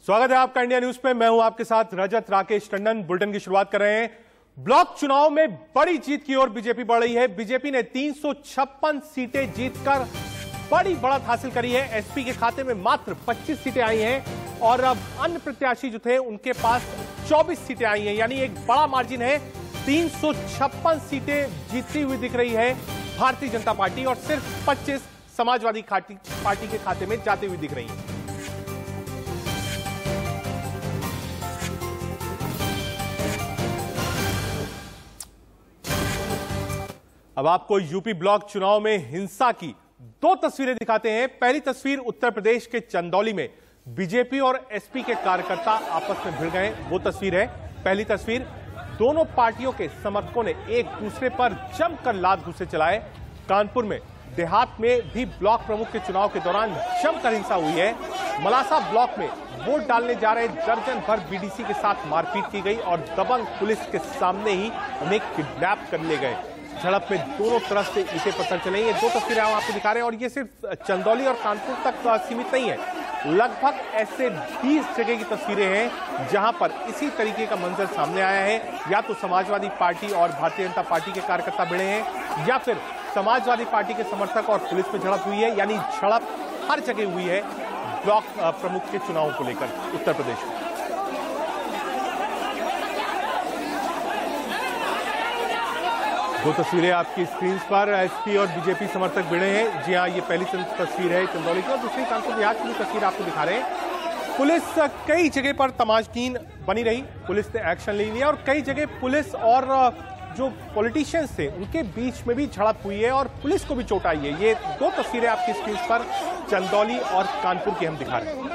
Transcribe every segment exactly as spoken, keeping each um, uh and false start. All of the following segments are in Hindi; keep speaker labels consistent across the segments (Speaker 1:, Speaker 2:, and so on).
Speaker 1: स्वागत है आपका इंडिया न्यूज पे। मैं हूं आपके साथ रजत राकेश टंडन। बुलेटिन की शुरुआत कर रहे हैं। ब्लॉक चुनाव में बड़ी जीत की ओर बीजेपी बढ़ रही है। बीजेपी ने तीन सौ छप्पन सीटें जीतकर बड़ी बढ़त हासिल करी है। एसपी के खाते में मात्र पच्चीस सीटें आई हैं और अब अन्य प्रत्याशी जो थे उनके पास चौबीस सीटें आई हैं, यानी एक बड़ा मार्जिन है। तीन सौ छप्पन सीटें जीतती हुई दिख रही है भारतीय जनता पार्टी और सिर्फ पच्चीस समाजवादी पार्टी के खाते में जाती हुई दिख रही है। अब आपको यूपी ब्लॉक चुनाव में हिंसा की दो तस्वीरें दिखाते हैं। पहली तस्वीर उत्तर प्रदेश के चंदौली में बीजेपी और एसपी के कार्यकर्ता आपस में भिड़ गए, वो तस्वीर है। पहली तस्वीर, दोनों पार्टियों के समर्थकों ने एक दूसरे पर जमकर लात घुसे चलाए। कानपुर में देहात में भी ब्लॉक प्रमुख के चुनाव के दौरान जमकर हिंसा हुई है। मलासा ब्लॉक में वोट डालने जा रहे दर्जन भर बीडीसी के साथ मारपीट की गई और दबंग पुलिस के सामने ही उन्हें किडनैप कर लिए गए। झड़प में दोनों तरफ से ईंटें पत्थर चले। ये दो तस्वीरें हम आपको दिखा रहे हैं और ये सिर्फ चंदौली और कानपुर तक सीमित नहीं है। लगभग ऐसे बीस जगह की तस्वीरें हैं जहां पर इसी तरीके का मंजर सामने आया है। या तो समाजवादी पार्टी और भारतीय जनता पार्टी के कार्यकर्ता भिड़े हैं या फिर समाजवादी पार्टी के समर्थक और पुलिस में झड़प हुई है, यानी झड़प हर जगह हुई है ब्लॉक प्रमुख के चुनाव को लेकर उत्तर प्रदेश में। दो तस्वीरें आपकी स्क्रीन पर, एसपी और बीजेपी समर्थक भिड़े हैं। जी हाँ, ये पहली तस्वीर है चंदौली की और दूसरी कानपुर देहात की तस्वीर आपको दिखा रहे हैं। पुलिस कई जगह पर तमाशबीन बनी रही, पुलिस ने एक्शन ले लिया और कई जगह पुलिस और जो पॉलिटिशियंस थे उनके बीच में भी झड़प हुई है और पुलिस को भी चोट आई है। ये दो तस्वीरें आपकी स्क्रीन पर चंदौली और कानपुर की हम दिखा रहे हैं।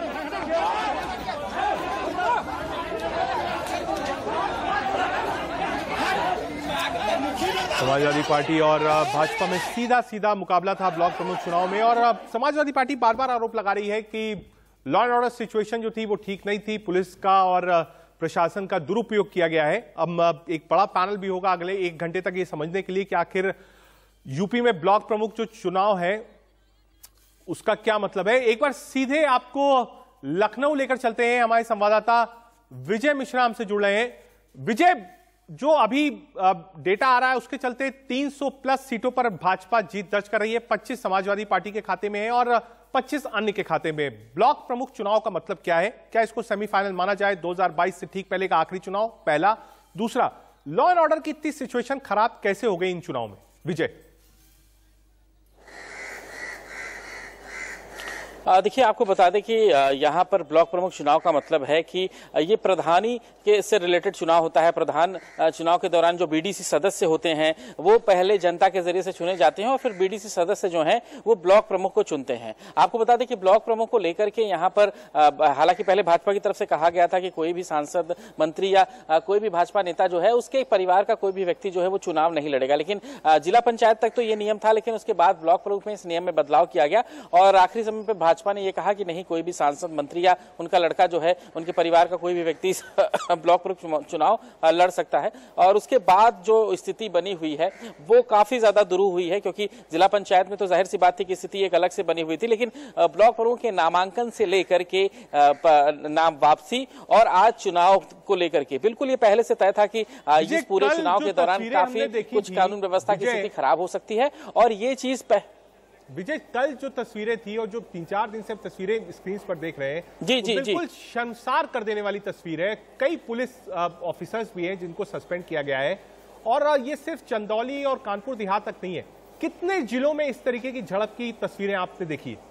Speaker 1: समाजवादी पार्टी और भाजपा में सीधा सीधा मुकाबला था ब्लॉक प्रमुख चुनाव में और समाजवादी पार्टी बार बार आरोप लगा रही है कि लॉ एंड ऑर्डर सिचुएशन जो थी वो ठीक नहीं थी, पुलिस का और प्रशासन का दुरुपयोग किया गया है। अब एक बड़ा पैनल भी होगा अगले एक घंटे तक ये समझने के लिए कि आखिर यूपी में ब्लॉक प्रमुख जो चुनाव है उसका क्या मतलब है। एक बार सीधे आपको लखनऊ लेकर चलते हैं। हमारे संवाददाता विजय मिश्रा हमसे जुड़ रहे हैं। विजय, जो अभी डेटा आ रहा है उसके चलते तीन सौ प्लस सीटों पर भाजपा जीत दर्ज कर रही है। पच्चीस समाजवादी पार्टी के खाते में है और पच्चीस अन्य के खाते में। ब्लॉक प्रमुख चुनाव का मतलब क्या है? क्या इसको सेमीफाइनल माना जाए? दो हज़ार बाईस से ठीक पहले का आखिरी चुनाव, पहला। दूसरा, लॉ एंड ऑर्डर की इतनी सिचुएशन खराब कैसे हो गई इन चुनाव में? विजय,
Speaker 2: देखिए, आपको बता दें कि यहाँ पर ब्लॉक प्रमुख चुनाव का मतलब है कि ये प्रधानी के से रिलेटेड चुनाव होता है। प्रधान चुनाव के दौरान जो बीडीसी सदस्य होते हैं वो पहले जनता के जरिए से चुने जाते हैं और फिर बीडीसी सदस्य जो हैं वो ब्लॉक प्रमुख को चुनते हैं। आपको बता दें कि ब्लॉक प्रमुख को लेकर के यहाँ पर हालांकि पहले भाजपा की तरफ से कहा गया था कि कोई भी सांसद, मंत्री या कोई भी भाजपा नेता जो है उसके परिवार का कोई भी व्यक्ति जो है वो चुनाव नहीं लड़ेगा, लेकिन जिला पंचायत तक तो ये नियम था। लेकिन उसके बाद ब्लॉक प्रमुख में इस नियम में बदलाव किया गया और आखिरी समय पर भाजपा ने यह कहा कि नहीं, कोई भी सांसद, मंत्री या उनका लड़का जो है, उनके परिवार का कोई भी व्यक्ति ब्लॉक प्रमुख चुनाव लड़ सकता है। और उसके बाद जो स्थिति बनी हुई है वो काफी ज्यादा दुरू हुई है, क्योंकि जिला पंचायत में तो जाहिर सी बात थी कि स्थिति एक अलग से बनी हुई थी, लेकिन ब्लॉक प्रमुख के नामांकन से लेकर के नाम वापसी और आज चुनाव को लेकर के बिल्कुल ये पहले से तय था कि इस पूरे चुनाव के दौरान काफी कुछ कानून व्यवस्था की स्थिति खराब हो सकती है। और ये चीज
Speaker 1: विजय, कल जो तस्वीरें थी और जो तीन चार दिन से तस्वीरें स्क्रीन पर देख रहे हैं,
Speaker 2: जी जी
Speaker 1: बिल्कुल शर्मसार कर देने वाली तस्वीर है। कई पुलिस ऑफिसर्स भी हैं जिनको सस्पेंड किया गया है और ये सिर्फ चंदौली और कानपुर देहात तक नहीं है। कितने जिलों में इस तरीके की झड़प की तस्वीरें आपने देखी है?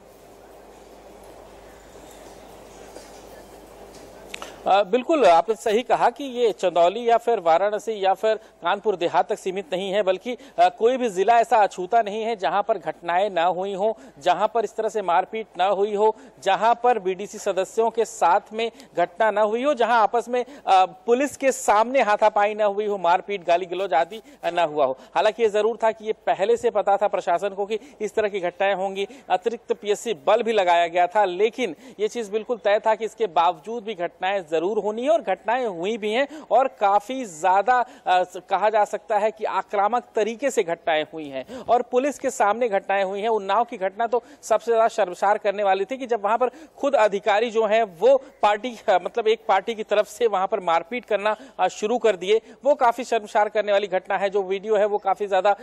Speaker 2: आ, बिल्कुल आपने सही कहा कि ये चंदौली या फिर वाराणसी या फिर कानपुर देहात तक सीमित नहीं है, बल्कि आ, कोई भी जिला ऐसा अछूता नहीं है जहां पर घटनाएं ना हुई हो, जहां पर इस तरह से मारपीट ना हुई हो, जहां पर बीडीसी सदस्यों के साथ में घटना ना हुई हो, जहां आपस में आ, पुलिस के सामने हाथापाई ना हुई हो, मारपीट, गाली गलौज आदि ना हुआ हो। हालांकि ये जरूर था कि ये पहले से पता था प्रशासन को कि इस तरह की घटनाएं होंगी, अतिरिक्त पीएससी बल भी लगाया गया था, लेकिन ये चीज बिल्कुल तय था कि इसके बावजूद भी घटनाएं जरूर होनी है और घटनाएं हुई भी हैं और काफी ज्यादा कहा जा सकता है कि आक्रामक तरीके से घटनाएं हुई हैं और पुलिस के सामने घटनाएं हुई हैं। उन्नाव की घटना तो सबसे ज्यादा शर्मसार करने वाली थी कि जब वहां पर खुद अधिकारी जो हैं वो पार्टी मतलब एक पार्टी की तरफ से वहां पर मारपीट करना शुरू कर दिए। वो काफी शर्मसार करने वाली घटना है। जो वीडियो है वो काफी ज्यादा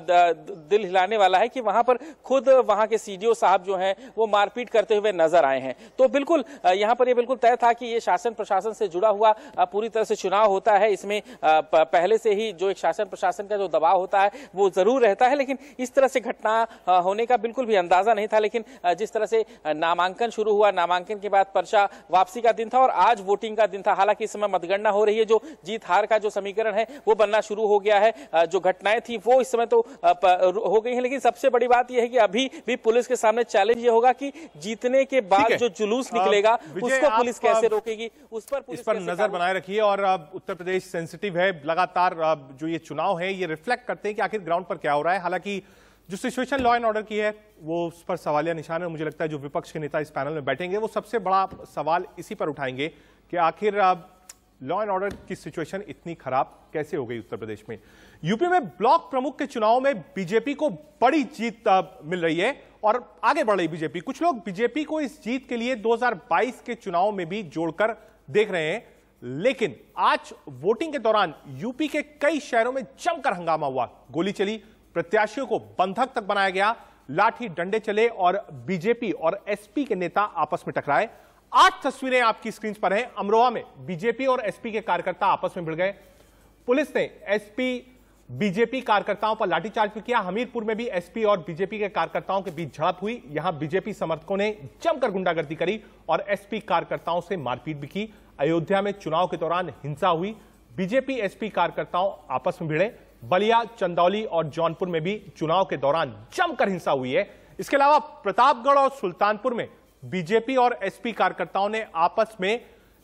Speaker 2: दिल हिलाने वाला है कि वहां पर खुद वहां के सीडीओ साहब जो हैं वो मारपीट करते हुए नजर आए हैं। तो बिल्कुल यहां पर ये बिल्कुल तय था कि ये शासन प्रशासन से जुड़ा हुआ पूरी तरह से चुनाव होता है। इसमें पहले से ही जो एक शासन प्रशासन का जो दबाव होता है वो जरूर रहता है, लेकिन इस तरह से घटना होने का बिल्कुल भी अंदाजा नहीं था। लेकिन जिस तरह से नामांकन शुरू हुआ, नामांकन के बाद पर्चा वापसी का दिन था और आज वोटिंग का दिन था। हालांकि इस समय मतगणना हो रही है, जो जीत हार का जो समीकरण है वो बनना शुरू हो गया है। जो घटनाएं थी वो इस समय तो हो गई हैं, लेकिन सबसे बड़ी बात यह है कि अभी भी पुलिस के सामने चैलेंज ये होगा कि जीतने के बाद जो जुलूस निकलेगा उसको पुलिस कैसे रोकेगी, उस पर
Speaker 1: इस पर नजर बनाए रखिए। और उत्तर प्रदेश सेंसिटिव है, लगातार जो ये चुनाव है ये रिफ्लेक्ट करते हैं कि आखिर ग्राउंड पर क्या हो रहा है। हालांकि जो सिचुएशन लॉ एंड ऑर्डर की है वो उस पर सवालिया निशान है। मुझे लगता है जो विपक्ष के नेता इस पैनल में बैठेंगे वो सबसे बड़ा सवाल इसी पर उठाएंगे कि आखिर लॉ एंड ऑर्डर की सिचुएशन इतनी खराब कैसे हो गई उत्तर प्रदेश में। यूपी में ब्लॉक प्रमुख के चुनाव में बीजेपी को बड़ी जीत मिल रही है और आगे बढ़ रही बीजेपी। कुछ लोग बीजेपी को इस जीत के लिए दो हज़ार बाईस के चुनाव में भी जोड़कर देख रहे हैं, लेकिन आज वोटिंग के दौरान यूपी के कई शहरों में जमकर हंगामा हुआ। गोली चली, प्रत्याशियों को बंधक तक बनाया गया, लाठी डंडे चले और बीजेपी और एसपी के नेता आपस में टकराए। आठ तस्वीरें आपकी स्क्रीन पर हैं। अमरोहा में बीजेपी और एसपी के कार्यकर्ता आपस में भिड़ गए। पुलिस ने एसपी बीजेपी कार्यकर्ताओं पर लाठीचार्ज भी किया। हमीरपुर में भी एसपी और बीजेपी के कार्यकर्ताओं के बीच झड़प हुई। यहां बीजेपी समर्थकों ने जमकर गुंडागर्दी करी और एसपी कार्यकर्ताओं से मारपीट भी की। अयोध्या में चुनाव के दौरान हिंसा हुई, बीजेपी एसपी कार्यकर्ताओं आपस में भिड़े। बलिया, चंदौली और जौनपुर में भी चुनाव के दौरान जमकर हिंसा हुई है। इसके अलावा प्रतापगढ़ और सुल्तानपुर में बीजेपी और एसपी कार्यकर्ताओं ने आपस में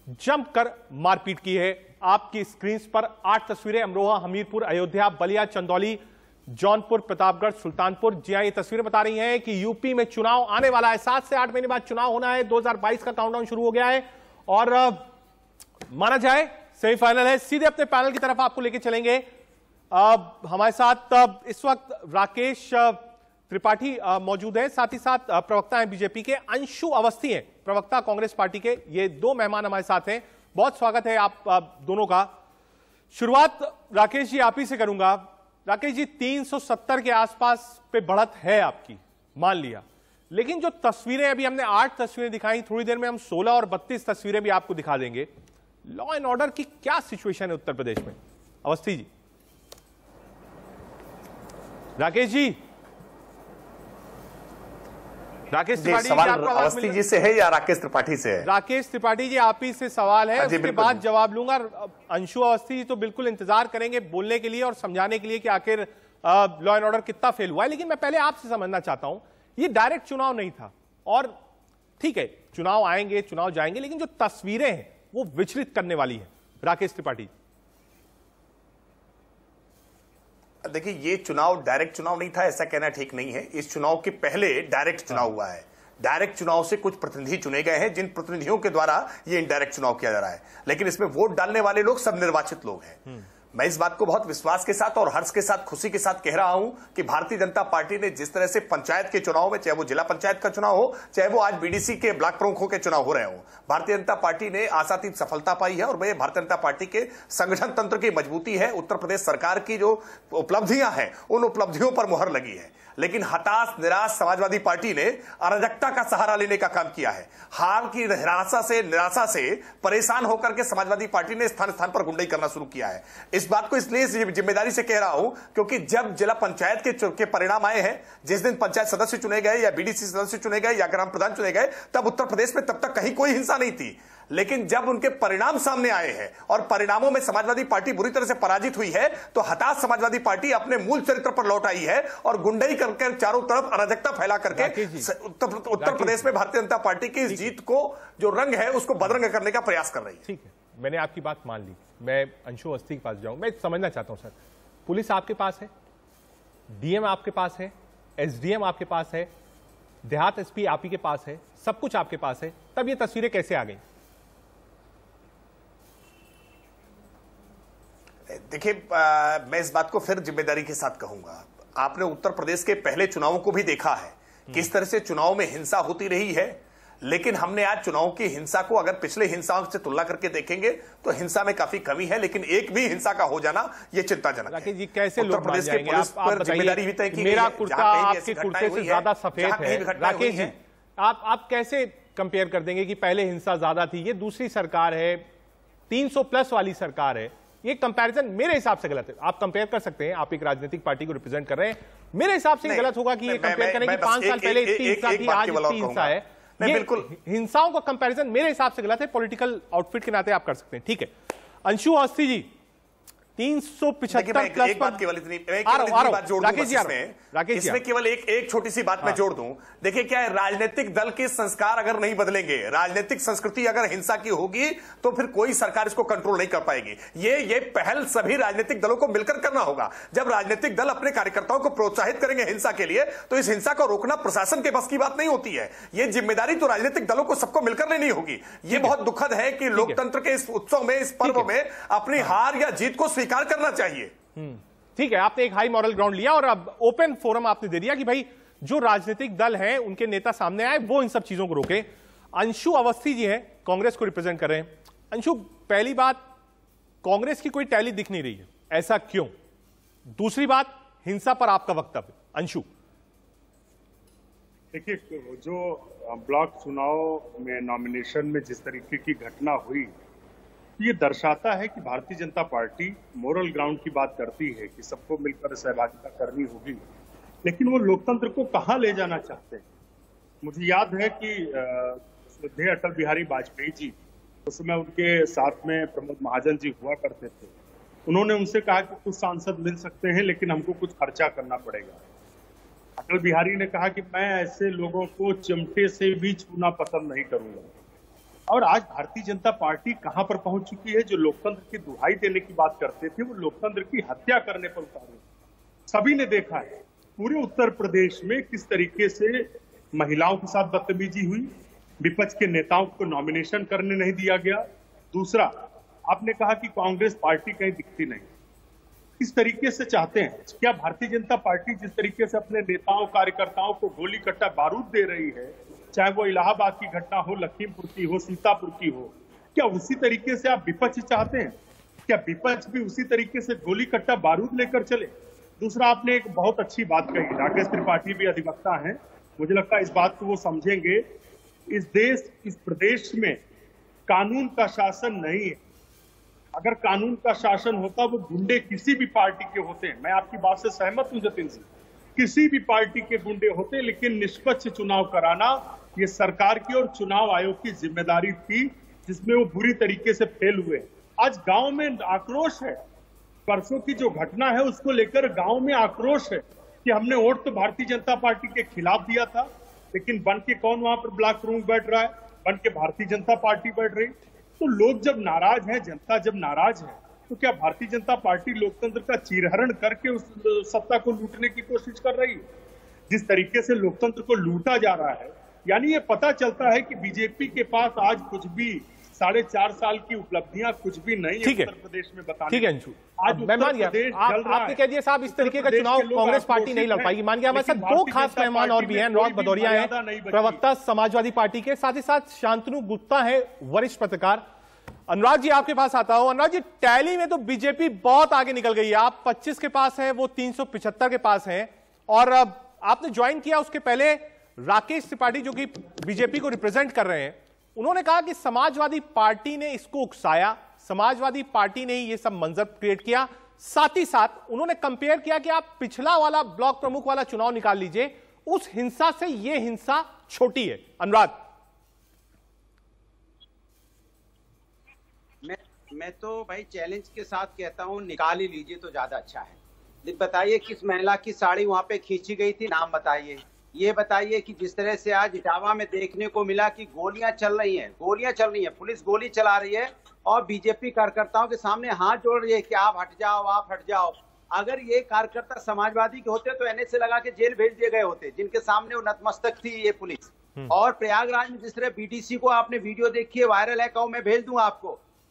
Speaker 1: जमकर मारपीट की है। आपकी स्क्रीन पर आठ तस्वीरें, अमरोहा, हमीरपुर, अयोध्या, बलिया, चंदौली, जौनपुर, प्रतापगढ़, सुल्तानपुर। जी हां, ये तस्वीरें बता रही हैं कि यूपी में चुनाव आने वाला है। सात से आठ महीने बाद चुनाव होना है। दो हज़ार बाईस का काउंटडाउन शुरू हो गया है और माना जाए सेमीफाइनल है। सीधे अपने पैनल की तरफ आपको लेके चलेंगे। अब हमारे साथ अब इस वक्त राकेश त्रिपाठी मौजूद हैं, साथ ही साथ प्रवक्ता हैं बीजेपी के, अंशु अवस्थी हैं प्रवक्ता कांग्रेस पार्टी के। ये दो मेहमान हमारे साथ हैं। बहुत स्वागत है आप दोनों का। शुरुआत राकेश जी आप ही से करूंगा। राकेश जी, तीन सौ सत्तर के आसपास पे बढ़त है आपकी, मान लिया, लेकिन जो तस्वीरें अभी हमने आठ तस्वीरें दिखाई, थोड़ी देर में हम सोलह और बत्तीस तस्वीरें भी आपको दिखा देंगे। लॉ एंड ऑर्डर की क्या सिचुएशन है उत्तर प्रदेश में? अवस्थी जी। राकेश जी, राकेश त्रिपाठी
Speaker 3: सवाल अवस्थी जी से है या राकेश त्रिपाठी से है?
Speaker 1: राकेश त्रिपाठी जी आप ही से सवाल है, उसके बाद जवाब लूंगा। अंशु अवस्थी जी तो बिल्कुल इंतजार करेंगे बोलने के लिए और समझाने के लिए कि आखिर लॉ एंड ऑर्डर कितना फेल हुआ है। लेकिन मैं पहले आपसे समझना चाहता हूं, ये डायरेक्ट चुनाव नहीं था और ठीक है चुनाव आएंगे, चुनाव जाएंगे, लेकिन जो तस्वीरें हैं वो विचलित करने वाली है। राकेश त्रिपाठी,
Speaker 3: देखिए, ये चुनाव डायरेक्ट चुनाव नहीं था ऐसा कहना ठीक नहीं है। इस चुनाव के पहले डायरेक्ट चुनाव हुआ है। डायरेक्ट चुनाव से कुछ प्रतिनिधि चुने गए हैं, जिन प्रतिनिधियों के द्वारा ये इनडायरेक्ट चुनाव किया जा रहा है, लेकिन इसमें वोट डालने वाले लोग सब निर्वाचित लोग हैं। मैं इस बात को बहुत विश्वास के साथ और हर्ष के साथ, खुशी के साथ कह रहा हूं कि भारतीय जनता पार्टी ने जिस तरह से पंचायत के चुनाव में, चाहे वो जिला पंचायत का चुनाव हो, चाहे वो आज बीडीसी के ब्लॉक प्रमुखों के चुनाव हो रहे हो, भारतीय जनता पार्टी ने आशातीत सफलता पाई है। और वह भारतीय जनता पार्टी के संगठन तंत्र की मजबूती है, उत्तर प्रदेश सरकार की जो उपलब्धियां हैं उन उपलब्धियों पर मुहर लगी है। लेकिन हताश निराश समाजवादी पार्टी ने अराजकता का सहारा लेने का काम किया है। हार की निराशा से निराशा से परेशान होकर के समाजवादी पार्टी ने स्थान स्थान पर गुंडाई करना शुरू किया है। इस बात को इसलिए जिम्मेदारी से कह रहा हूं क्योंकि जब जिला पंचायत के, के परिणाम आए हैं, जिस दिन पंचायत सदस्य चुने गए या बीडीसी सदस्य चुने गए या ग्राम प्रधान चुने गए, तब उत्तर प्रदेश में तब तक कहीं कोई हिंसा नहीं थी। लेकिन जब उनके परिणाम सामने आए हैं और परिणामों में समाजवादी पार्टी बुरी तरह से पराजित हुई है, तो हताश समाजवादी पार्टी अपने मूल चरित्र पर लौट आई है और गुंडाई करके चारों तरफ अराजकता फैला करके उत्तर, उत्तर प्रदेश में भारतीय जनता पार्टी की इस जीत को जो रंग है उसको बदरंग करने का प्रयास कर रही है।
Speaker 1: ठीक है, मैंने आपकी बात मान ली। मैं अंशु अवस्थी के पास जाऊं। मैं समझना चाहता हूं सर, पुलिस आपके पास है, डीएम आपके पास है, एसडीएम आपके पास है, देहात एसपी आप ही के पास है, सब कुछ आपके पास है, तब ये तस्वीरें कैसे आ गई?
Speaker 3: देखिए, मैं इस बात को फिर जिम्मेदारी के साथ कहूंगा, आपने उत्तर प्रदेश के पहले चुनावों को भी देखा है किस तरह से चुनाव में हिंसा होती रही है, लेकिन हमने आज चुनाव की हिंसा को अगर पिछले हिंसाओं से तुलना करके देखेंगे तो हिंसा में काफी कमी है, लेकिन एक भी हिंसा का हो जाना यह चिंताजनक है।
Speaker 1: जी, कैसे
Speaker 3: उत्तर प्रदेश के पुलिस पर जिम्मेदारी भी तय की गई है।
Speaker 1: मेरा कुर्ता आपके कुर्ते से ज्यादा सफेद है, राकेश जी आप आप कैसे कंपेयर कर देंगे कि पहले हिंसा ज्यादा थी, ये दूसरी सरकार है, तीन सौ प्लस वाली सरकार है, ये कंपैरिजन मेरे हिसाब से गलत है। आप कंपेयर कर सकते हैं, आप एक राजनीतिक पार्टी को रिप्रेजेंट कर रहे हैं, मेरे हिसाब से गलत होगा कि ये कंपेयर करें कि पांच साल पहले इतनी हिंसा थी, आज इतनी हिंसा है। ये बिल्कुल हिंसाओं का कंपैरिजन मेरे हिसाब से गलत है, पॉलिटिकल आउटफिट के नाते आप कर सकते हैं, ठीक है। अंशु अवस्थी जी, तीन सौ पिछहत्तर प्लस
Speaker 3: एक बात केवल इतनी बात जोड़ दूं इसमें, इसमें केवल एक एक छोटी सी बात मैं जोड़ दूं। देखिए क्या है, राजनीतिक दल के संस्कार अगर नहीं बदलेंगे, राजनीतिक संस्कृति अगर हिंसा की होगी तो फिर कोई सरकार इसको कंट्रोल नहीं कर पाएगी। ये ये पहल सभी राजनीतिक दलों को मिलकर करना होगा। जब राजनीतिक दल अपने कार्यकर्ताओं को प्रोत्साहित करेंगे हिंसा के लिए, तो इस हिंसा को रोकना प्रशासन के बस की बात नहीं होती है। ये जिम्मेदारी तो राजनीतिक दलों को सबको मिलकर लेनी होगी। ये बहुत दुखद है कि लोकतंत्र के इस उत्सव में, इस पर्व में अपनी हार या जीत को स्वीकार करना चाहिए।
Speaker 1: ठीक है, आपने एक हाई मॉरल ग्राउंड लिया और अब ओपन फोरम आपने दे दिया कि भाई जो राजनीतिक दल हैं उनके नेता सामने आए, वो इन सब चीजों को रोके। अंशु अवस्थी जी हैं, कांग्रेस को रिप्रेजेंट कर रहे हैं। अंशु, पहली बात, कांग्रेस की कोई टैली दिख नहीं रही है, ऐसा क्यों? दूसरी बात, हिंसा पर आपका वक्तव्य। अंशु,
Speaker 4: देखिए, जो ब्लॉक चुनाव में नॉमिनेशन में जिस तरीके की घटना हुई, ये दर्शाता है कि Bharatiya Janata party moral ground की बात करती है कि सबको मिलकर सहभागिता करनी होगी, लेकिन वो लोकतंत्र को कहां ले जाना चाहते हैं। मुझे याद है कि श्रद्धेय अटल बिहारी वाजपेयी जी, उस समय उनके साथ में प्रमोद महाजन जी हुआ करते थे। उन्होंने उनसे कहा कि कुछ सांसद मिल सकते हैं लेकिन हमको कुछ खर्चा करना पड़ेगा। अटल बिहारी ने कहा कि मैं ऐसे लोगों को चिमटे से भी छूना पसंद नहीं करूंगा। और आज भारतीय जनता पार्टी कहां पर पहुंच चुकी है? जो लोकतंत्र की दुहाई देने की बात करते थे, वो लोकतंत्र की हत्या करने पर उतारे। सभी ने देखा है पूरे उत्तर प्रदेश में किस तरीके से महिलाओं के साथ बदतमीजी हुई, विपक्ष के नेताओं को नॉमिनेशन करने नहीं दिया गया। दूसरा, आपने कहा कि कांग्रेस पार्टी कहीं दिखती नहीं। किस तरीके से चाहते हैं? क्या भारतीय जनता पार्टी जिस तरीके से अपने नेताओं कार्यकर्ताओं को गोली कट्टा बारूद दे रही है, चाहे वो इलाहाबाद की घटना हो, लखीमपुर की हो, सीतापुर की हो, क्या उसी तरीके से आप विपक्ष चाहते हैं? क्या विपक्ष भी उसी तरीके से गोली कट्टा बारूद लेकर चले? दूसरा, आपने एक बहुत अच्छी बात कही, राकेश त्रिपाठी भी अधिवक्ता हैं, मुझे लगता है इस बात को वो समझेंगे। इस देश, इस प्रदेश में कानून का शासन नहीं है। अगर कानून का शासन होता, वो गुंडे किसी भी पार्टी के होते हैं, मैं आपकी बात से सहमत हूं जतिन सिंह, किसी भी पार्टी के गुंडे होते, लेकिन निष्पक्ष चुनाव कराना ये सरकार की और चुनाव आयोग की जिम्मेदारी थी, जिसमें वो बुरी तरीके से फेल हुए। आज गांव में आक्रोश है, परसों की जो घटना है उसको लेकर गांव में आक्रोश है कि हमने वोट तो भारतीय जनता पार्टी के खिलाफ दिया था, लेकिन बन के कौन वहां पर ब्लॉक प्रमुख बैठ रहा है? बन के भारतीय जनता पार्टी बैठ रही। तो लोग जब नाराज है, जनता जब नाराज है, तो क्या भारतीय जनता पार्टी लोकतंत्र का चीरहरण करके उस सत्ता को लूटने की कोशिश कर रही है? जिस तरीके से लोकतंत्र को लूटा जा रहा है, यानी ये पता चलता है कि बीजेपी के पास आज कुछ भी साढ़े चार साल की उपलब्धियां कुछ भी नहीं है उत्तर प्रदेश में बताने।
Speaker 1: ठीक है अंशु, आज मैं मान गया, आप, आपने कह दिया साहब इस तरीके का चुनाव कांग्रेस पार्टी नहीं लड़ पाएगी, मान गया। हमारे साथ दो खास मेहमान और भी हैं, अनुराग भदौरिया हैं, प्रवक्ता समाजवादी पार्टी के, साथ ही साथ शांतनु गुप्ता है, वरिष्ठ पत्रकार। अनुराग जी, आपके पास आता हूं। अनुराग जी, टैली में तो बीजेपी बहुत आगे निकल गई है, आप पच्चीस के पास हैं, वो तीन सौ पिछहत्तर के पास हैं, और आपने ज्वाइन किया उसके पहले राकेश त्रिपाठी जो कि बीजेपी को रिप्रेजेंट कर रहे हैं, उन्होंने कहा कि समाजवादी पार्टी ने इसको उकसाया, समाजवादी पार्टी ने ही ये सब मंजर क्रिएट किया। साथ ही साथ उन्होंने कंपेयर किया कि आप पिछला वाला ब्लॉक प्रमुख वाला चुनाव निकाल लीजिए, उस हिंसा से ये हिंसा छोटी है। अनुराग,
Speaker 5: मैं मैं तो भाई चैलेंज के साथ कहता हूं, निकाल ही लीजिए तो ज्यादा अच्छा है। बताइए किस महिला की साड़ी वहां पे खींची गई थी, नाम बताइए। ये बताइए कि जिस तरह से आज इटावा में देखने को मिला कि गोलियां चल रही हैं, गोलियां चल रही हैं, पुलिस गोली चला रही है और बीजेपी कार्यकर्ताओं के सामने हाथ जोड़ रही है कि आप हट जाओ, आप हट जाओ। अगर ये कार्यकर्ता समाजवादी के होते तो एनएसए लगा के जेल भेज दिए गए होते, जिनके सामने वो नतमस्तक थी ये पुलिस। और प्रयागराज में जिस तरह बीटीसी को आपने वीडियो देखी है, वायरल है, कहूं मैं भेज दूं आपको।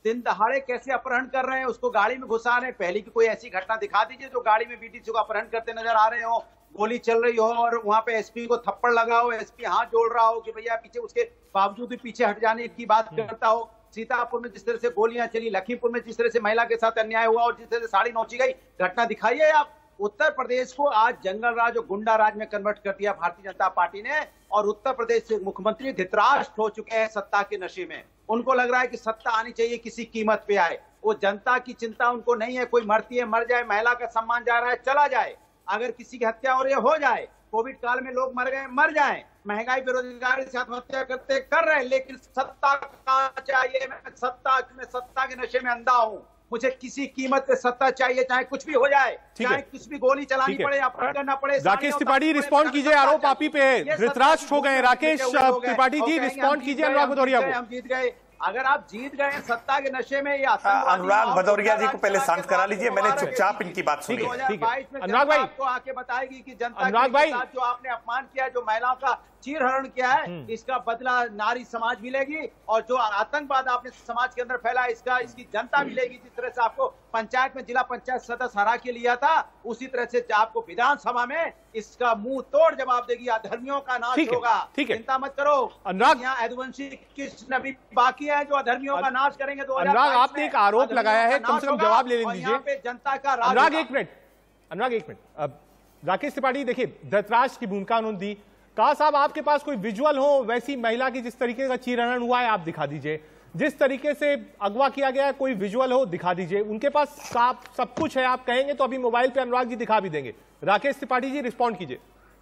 Speaker 5: दिन दहाड़े कैसे अपहरण कर रहे हैं, उसको गाड़ी में घुसा रहे हैं। पहले की कोई ऐसी घटना दिखा दीजिए जो गाड़ी में बीडीसी को अपहरण करते नजर आ रहे हो, गोली चल रही हो और वहां पे एसपी को थप्पड़ लगा हो, एसपी हाथ जोड़ रहा हो कि भैया पीछे, उसके बावजूद भी पीछे हट जाने की बात करता हो। सीतापुर में जिस तरह से गोलियां चली, लखीमपुर में जिस तरह से महिला के साथ अन्याय हुआ और जिस तरह से साड़ी नोची गई, घटना दिखाइए आप। उत्तर प्रदेश को आज जंगल राज और गुंडा राज में कन्वर्ट कर दिया भारतीय जनता पार्टी ने, और उत्तर प्रदेश से मुख्यमंत्री धृतराष्ट्र हो चुके हैं सत्ता के नशे में। उनको लग रहा है कि सत्ता आनी चाहिए, किसी कीमत पे आए। वो जनता की चिंता उनको नहीं है। कोई मरती है मर जाए, महिला का सम्मान जा रहा है चला जाए, अगर किसी की हत्या हो रही है हो जाए, कोविड काल में लोग मर गए मर जाए, महंगाई बेरोजगारी से आत्महत्या करते कर रहे हैं, लेकिन सत्ता का चाहिए। मैं सत्ता में सत्ता के नशे में अंधा हूं, मुझे किसी कीमत पे सत्ता चाहिए, चाहे कुछ भी हो जाए, चाहे कुछ भी गोली चलानी पड़े, अपहरण करना पड़े।
Speaker 1: राकेश त्रिपाठी रिस्पॉन्ड कीजिए, आरोप आप ही पे है, धृतराष्ट्र हो गए। राकेश त्रिपाठी जी रिस्पॉन्ड कीजिए अनुराग भदौरिया को।
Speaker 5: हम जीत गए, अगर आप जीत गए सत्ता के नशे में, या
Speaker 3: अनुराग भदौरिया जी को पहले शांत करा लीजिए, मैंने चुपचाप इनकी बात सुनी।
Speaker 5: दो हजार बाईस में
Speaker 1: अनुराग भाई
Speaker 5: आपको आके बताएगी कि जनता
Speaker 1: अनुराग भाई
Speaker 5: जो आपने अपमान किया, जो महिलाओं का चीर हरण किया है, इसका बदला नारी समाज मिलेगी, और जो आतंकवाद आपने समाज के अंदर फैला, इसका इसकी जनता मिलेगी। जिस तरह से आपको पंचायत में जिला पंचायत सदस्य हरा के लिया था, उसी तरह से आपको विधानसभा में इसका मुंह तोड़ जवाब देगी। अधर्मियों का नाश होगा, चिंता मत करो।
Speaker 1: अनुराग,
Speaker 5: यहाँ यदुवंशी कृष्ण अभी बाकी है जो अधर्मियों का नाश करेंगे।
Speaker 1: अनुराग, आपने एक आरोप लगाया है, कम से कम जवाब ले लीजिए।
Speaker 5: जनता का
Speaker 1: अनुराग एक मिनट, अनुराग एक मिनट। अब राकेश त्रिपाठी देखिए, धृतराष्ट्र की भूमिका उन्होंने दी। कहा साहब आपके पास कोई विजुअल हो वैसी महिला की जिस तरीके का चीरहरण हुआ है आप दिखा दीजिए, जिस तरीके से अगवा किया गया है कोई विजुअल हो दिखा दीजिए। उनके पास सब कुछ है, आप कहेंगे तो अभी मोबाइल पे अनुराग जी दिखा भी देंगे। राकेश त्रिपाठी जी रिस्पॉन्ड कीजिए।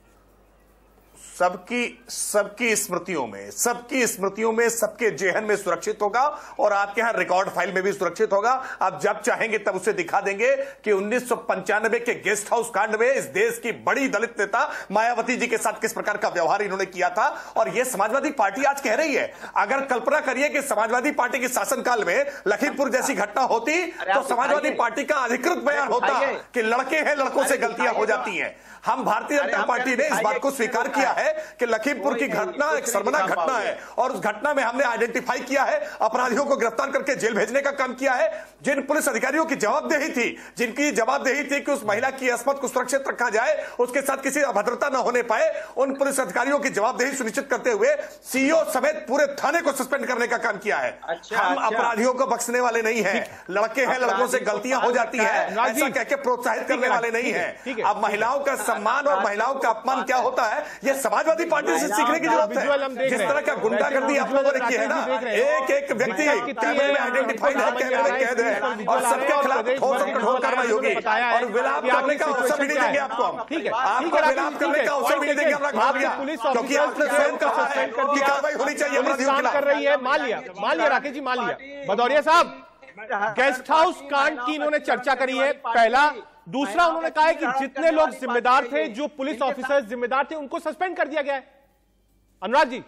Speaker 3: सबकी सबकी स्मृतियों में सबकी स्मृतियों में सबके जेहन में सुरक्षित होगा, और आपके यहां रिकॉर्ड फाइल में भी सुरक्षित होगा। आप जब चाहेंगे तब उसे दिखा देंगे कि उन्नीस सौ पंचानवे के गेस्ट हाउस कांड में इस देश की बड़ी दलित नेता मायावती जी के साथ किस प्रकार का व्यवहार इन्होंने किया था। और यह समाजवादी पार्टी आज कह रही है, अगर कल्पना करिए कि समाजवादी पार्टी के शासनकाल में लखीमपुर जैसी घटना होती तो समाजवादी पार्टी का अधिकृत बयान होता कि लड़के हैं, लड़कों से गलतियां हो जाती हैं। हम भारतीय जनता पार्टी ने इस बात को स्वीकार किया है कि लखीमपुर की घटना एक शर्मनाक घटना है, और उस घटना में हमने आइडेंटिफाई किया है, अपराधियों को गिरफ्तार करके जेल भेजने का काम किया है। जिन पुलिस अधिकारियों की जवाबदेही थी, जिनकी जवाबदेही थी कि उस महिला की अस्मत को सुरक्षित रखा जाए, उसके साथ किसी अभद्रता न होने पाए, उन पुलिस अधिकारियों की जवाबदेही सुनिश्चित करते हुए सीईओ समेत पूरे थाने को सस्पेंड करने का काम किया है।
Speaker 5: अच्छा,
Speaker 3: हम
Speaker 5: अच्छा।
Speaker 3: अपराधियों को बख्शने वाले नहीं है, लड़के हैं, लड़कों से गलतियां हो जाती है ऐसा कह के प्रोत्साहित करने वाले नहीं है। अब महिलाओं का सम्मान और महिलाओं का अपमान क्या होता है, यह समाजवादी पार्टी से सीखने की जरूरत है। जिस तरह का गुंडागर्दी आप लोगों ने की है ना, एक एक व्यक्ति कैमरे में आइडेंटिफाइड है, कैमरे में कैद है, और सबके खिलाफ ठोस और कठोर कार्रवाई होगी, और विलाप करने का अवसर भी नहीं देंगे आपको। हम आपको विलाप करने का अवसर भी नहीं देंगे, क्योंकि आपने स्वयं कहा है कि कार्रवाई होनी चाहिए अपराधियों के खिलाफ।
Speaker 1: कर रही है, मान लिया मान लिया राकेश जी, मान लिया। भदौरिया साहब, गेस्ट हाउस कांड की इन्होंने चर्चा करी है, पहला। दूसरा, उन्होंने कहा है कि जितने लोग जिम्मेदार थे, जो पुलिस ऑफिसर जिम्मेदार थे, उनको सस्पेंड कर दिया गया है। अनुराग जी,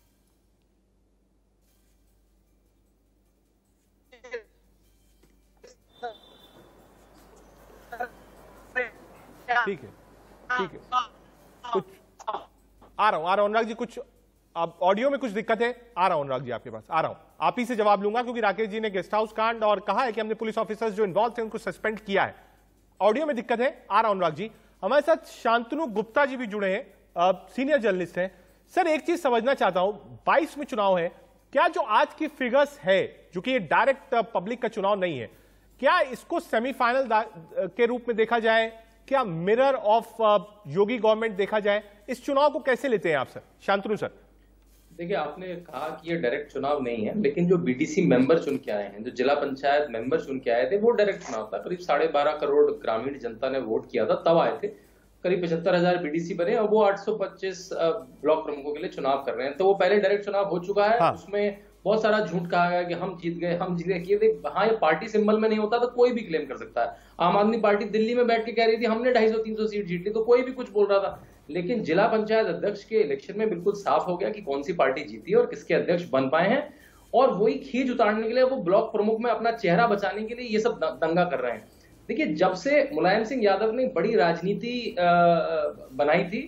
Speaker 1: ठीक है ठीक है, कुछ आ रहा हूं आ रहा हूं अनुराग जी, कुछ अब ऑडियो में कुछ दिक्कत है, आ रहा हूं अनुराग जी आपके पास, आ रहा हूं। आप ही से जवाब लूंगा, क्योंकि राकेश जी ने गेस्ट हाउस कांड और कहा है कि हमने पुलिस ऑफिसर्स जो इन्वॉल्व थे उनको सस्पेंड किया है। ऑडियो में दिक्कत है, आ रहा हूं अनुराग जी। हमारे साथ शांतनु गुप्ता जी भी जुड़े हैं, सीनियर जर्नलिस्ट हैं। सर, एक चीज समझना चाहता हूं, बाईस में चुनाव है, क्या जो आज की फिगर्स है, जो कि ये डायरेक्ट पब्लिक का चुनाव नहीं है, क्या इसको सेमीफाइनल के रूप में देखा जाए, क्या मिरर ऑफ योगी गवर्नमेंट देखा जाए? इस चुनाव को कैसे लेते हैं आप सर? शांतनु सर।
Speaker 6: देखिए, आपने कहा कि ये डायरेक्ट चुनाव नहीं है, लेकिन जो बीडीसी मेंबर चुन के आए हैं, जो जिला पंचायत मेंबर चुन के आए थे, वो डायरेक्ट चुनाव था। करीब साढ़े बारह करोड़ ग्रामीण जनता ने वोट किया था, तब आए थे। करीब पचहत्तर हजार बीडीसी बने, और वो आठ सौ पच्चीस ब्लॉक प्रमुखों के लिए चुनाव कर रहे हैं। तो वो पहले डायरेक्ट चुनाव हो चुका है। हाँ। उसमें बहुत सारा झूठ कहा गया कि हम जीत गए हम जीत गए ये देख, हाँ, ये पार्टी सिंबल में नहीं होता तो कोई भी क्लेम कर सकता है। आम आदमी पार्टी दिल्ली में बैठ के कह रही थी हमने ढाई सौ तीन सौ सीट जीत ली, तो कोई भी कुछ बोल रहा था। लेकिन जिला पंचायत अध्यक्ष के इलेक्शन में बिल्कुल साफ हो गया कि कौन सी पार्टी जीती और किसके अध्यक्ष बन पाए हैं, और वही खींच उतारने के लिए, वो ब्लॉक प्रमुख में अपना चेहरा बचाने के लिए ये सब दंगा कर रहे हैं। देखिए, जब से मुलायम सिंह यादव ने बड़ी राजनीति बनाई थी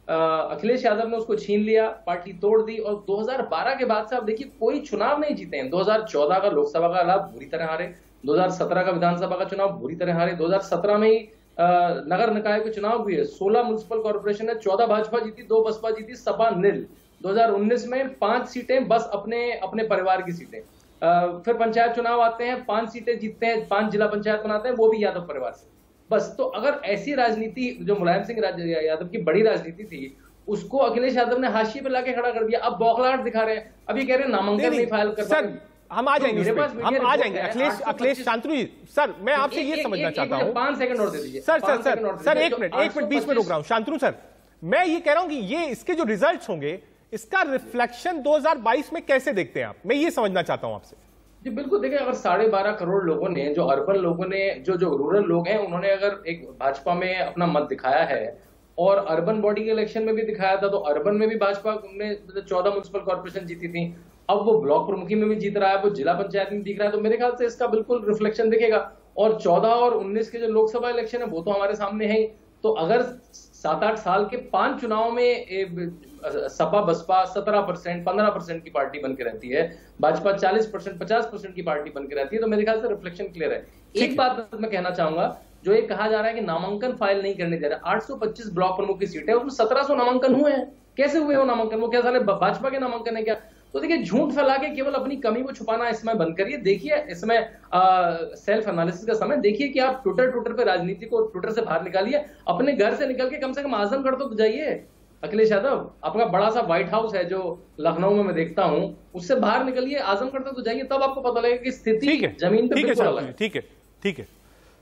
Speaker 6: अखिलेश यादव ने उसको छीन लिया, पार्टी तोड़ दी और दो हज़ार बारह के बाद से आप देखिए कोई चुनाव नहीं जीते हैं। दो हज़ार चौदह का लोकसभा का लाभ बुरी तरह हारे, दो हज़ार सत्रह का विधानसभा का चुनाव बुरी तरह हारे, दो हज़ार सत्रह में ही नगर निकाय के चुनाव हुए, सोलह म्युनिसिपल कॉर्पोरेशन है, चौदह भाजपा जीती, दो बसपा जीती, सपा निल। दो हज़ार उन्नीस में पांच सीटें बस अपने अपने परिवार की सीटें। फिर पंचायत चुनाव आते हैं, पांच सीटें जीतते हैं, पांच जिला पंचायत बनाते हैं, वो भी यादव परिवार से। बस तो अगर ऐसी राजनीति जो मुलायम सिंह यादव की बड़ी राजनीति थी उसको अखिलेश यादव ने हाशिए पे लाके खड़ा कर दिया। अब बौखलाहट दिखा रहे हैं, अब ये कह रहे हैं नामांकन नहीं फाइल कर
Speaker 1: सर, हम आ जाएंगे तो हम आ जाएंगे अखिलेश अखिलेश शांतनु जी। सर मैं आपसे ये समझना चाहता हूँ,
Speaker 6: पांच सेकंड और दे दीजिए
Speaker 1: सर सर सर सर एक मिनट एक मिनट बीच में रोक रहा हूँ। शांतनु सर, मैं ये कह रहा हूँ कि ये इसके जो रिजल्ट्स होंगे इसका रिफ्लेक्शन दो हज़ार बाईस में कैसे देखते हैं आप, मैं ये समझना चाहता हूँ आपसे।
Speaker 6: जी बिल्कुल, देखिए अगर साढ़े बारह करोड़ लोगों ने, जो अर्बन लोगों ने, जो जो रूरल लोग हैं, उन्होंने अगर एक भाजपा में अपना मत दिखाया है और अर्बन बॉडी के इलेक्शन में भी दिखाया था, तो अर्बन में भी भाजपा ने चौदह म्युनिसिपल कॉर्पोरेशन जीती थी, अब वो ब्लॉक प्रमुखी में भी जीत रहा है, वो जिला पंचायत में दिख रहा है, तो मेरे ख्याल से इसका बिल्कुल रिफ्लेक्शन दिखेगा। और चौदह और उन्नीस के जो लोकसभा इलेक्शन है वो तो हमारे सामने है ही। तो अगर सात आठ साल के पांच चुनाव में सपा बसपा सत्रह परसेंट पंद्रह परसेंट की पार्टी बनकर रहती है, भाजपा चालीस परसेंट पचास परसेंट की पार्टी बनकर रहती है, तो मेरे ख्याल से रिफ्लेक्शन क्लियर है। एक बात मैं कहना चाहूंगा, जो ये कहा जा रहा है कि नामांकन फाइल नहीं करने दे रहा, आठ सौ पच्चीस ब्लॉक प्रमुख की सीट है, उसमें सत्रह सौ नामांकन हुए हैं। कैसे हुए हो नामांकन? वो क्या साले भाजपा के नामांकन है क्या? तो देखिए झूठ फैला के केवल अपनी कमी को छुपाना इसमें बंद करिए। देखिए इसमें सेल्फ एनालिसिस का समय, देखिए कि आप ट्विटर ट्विटर पे राजनीति को ट्विटर से बाहर निकालिए, अपने घर से निकल के कम से कम आजमगढ़ तो जाइए। अखिलेश यादव, आपका बड़ा सा व्हाइट हाउस है जो लखनऊ में मैं देखता हूं, उससे बाहर निकलिए, आजमगढ़ तक तो जाइए, तब आपको पता लगेगा कि स्थिति जमीन पे बिल्कुल अलग है।
Speaker 1: ठीक है ठीक है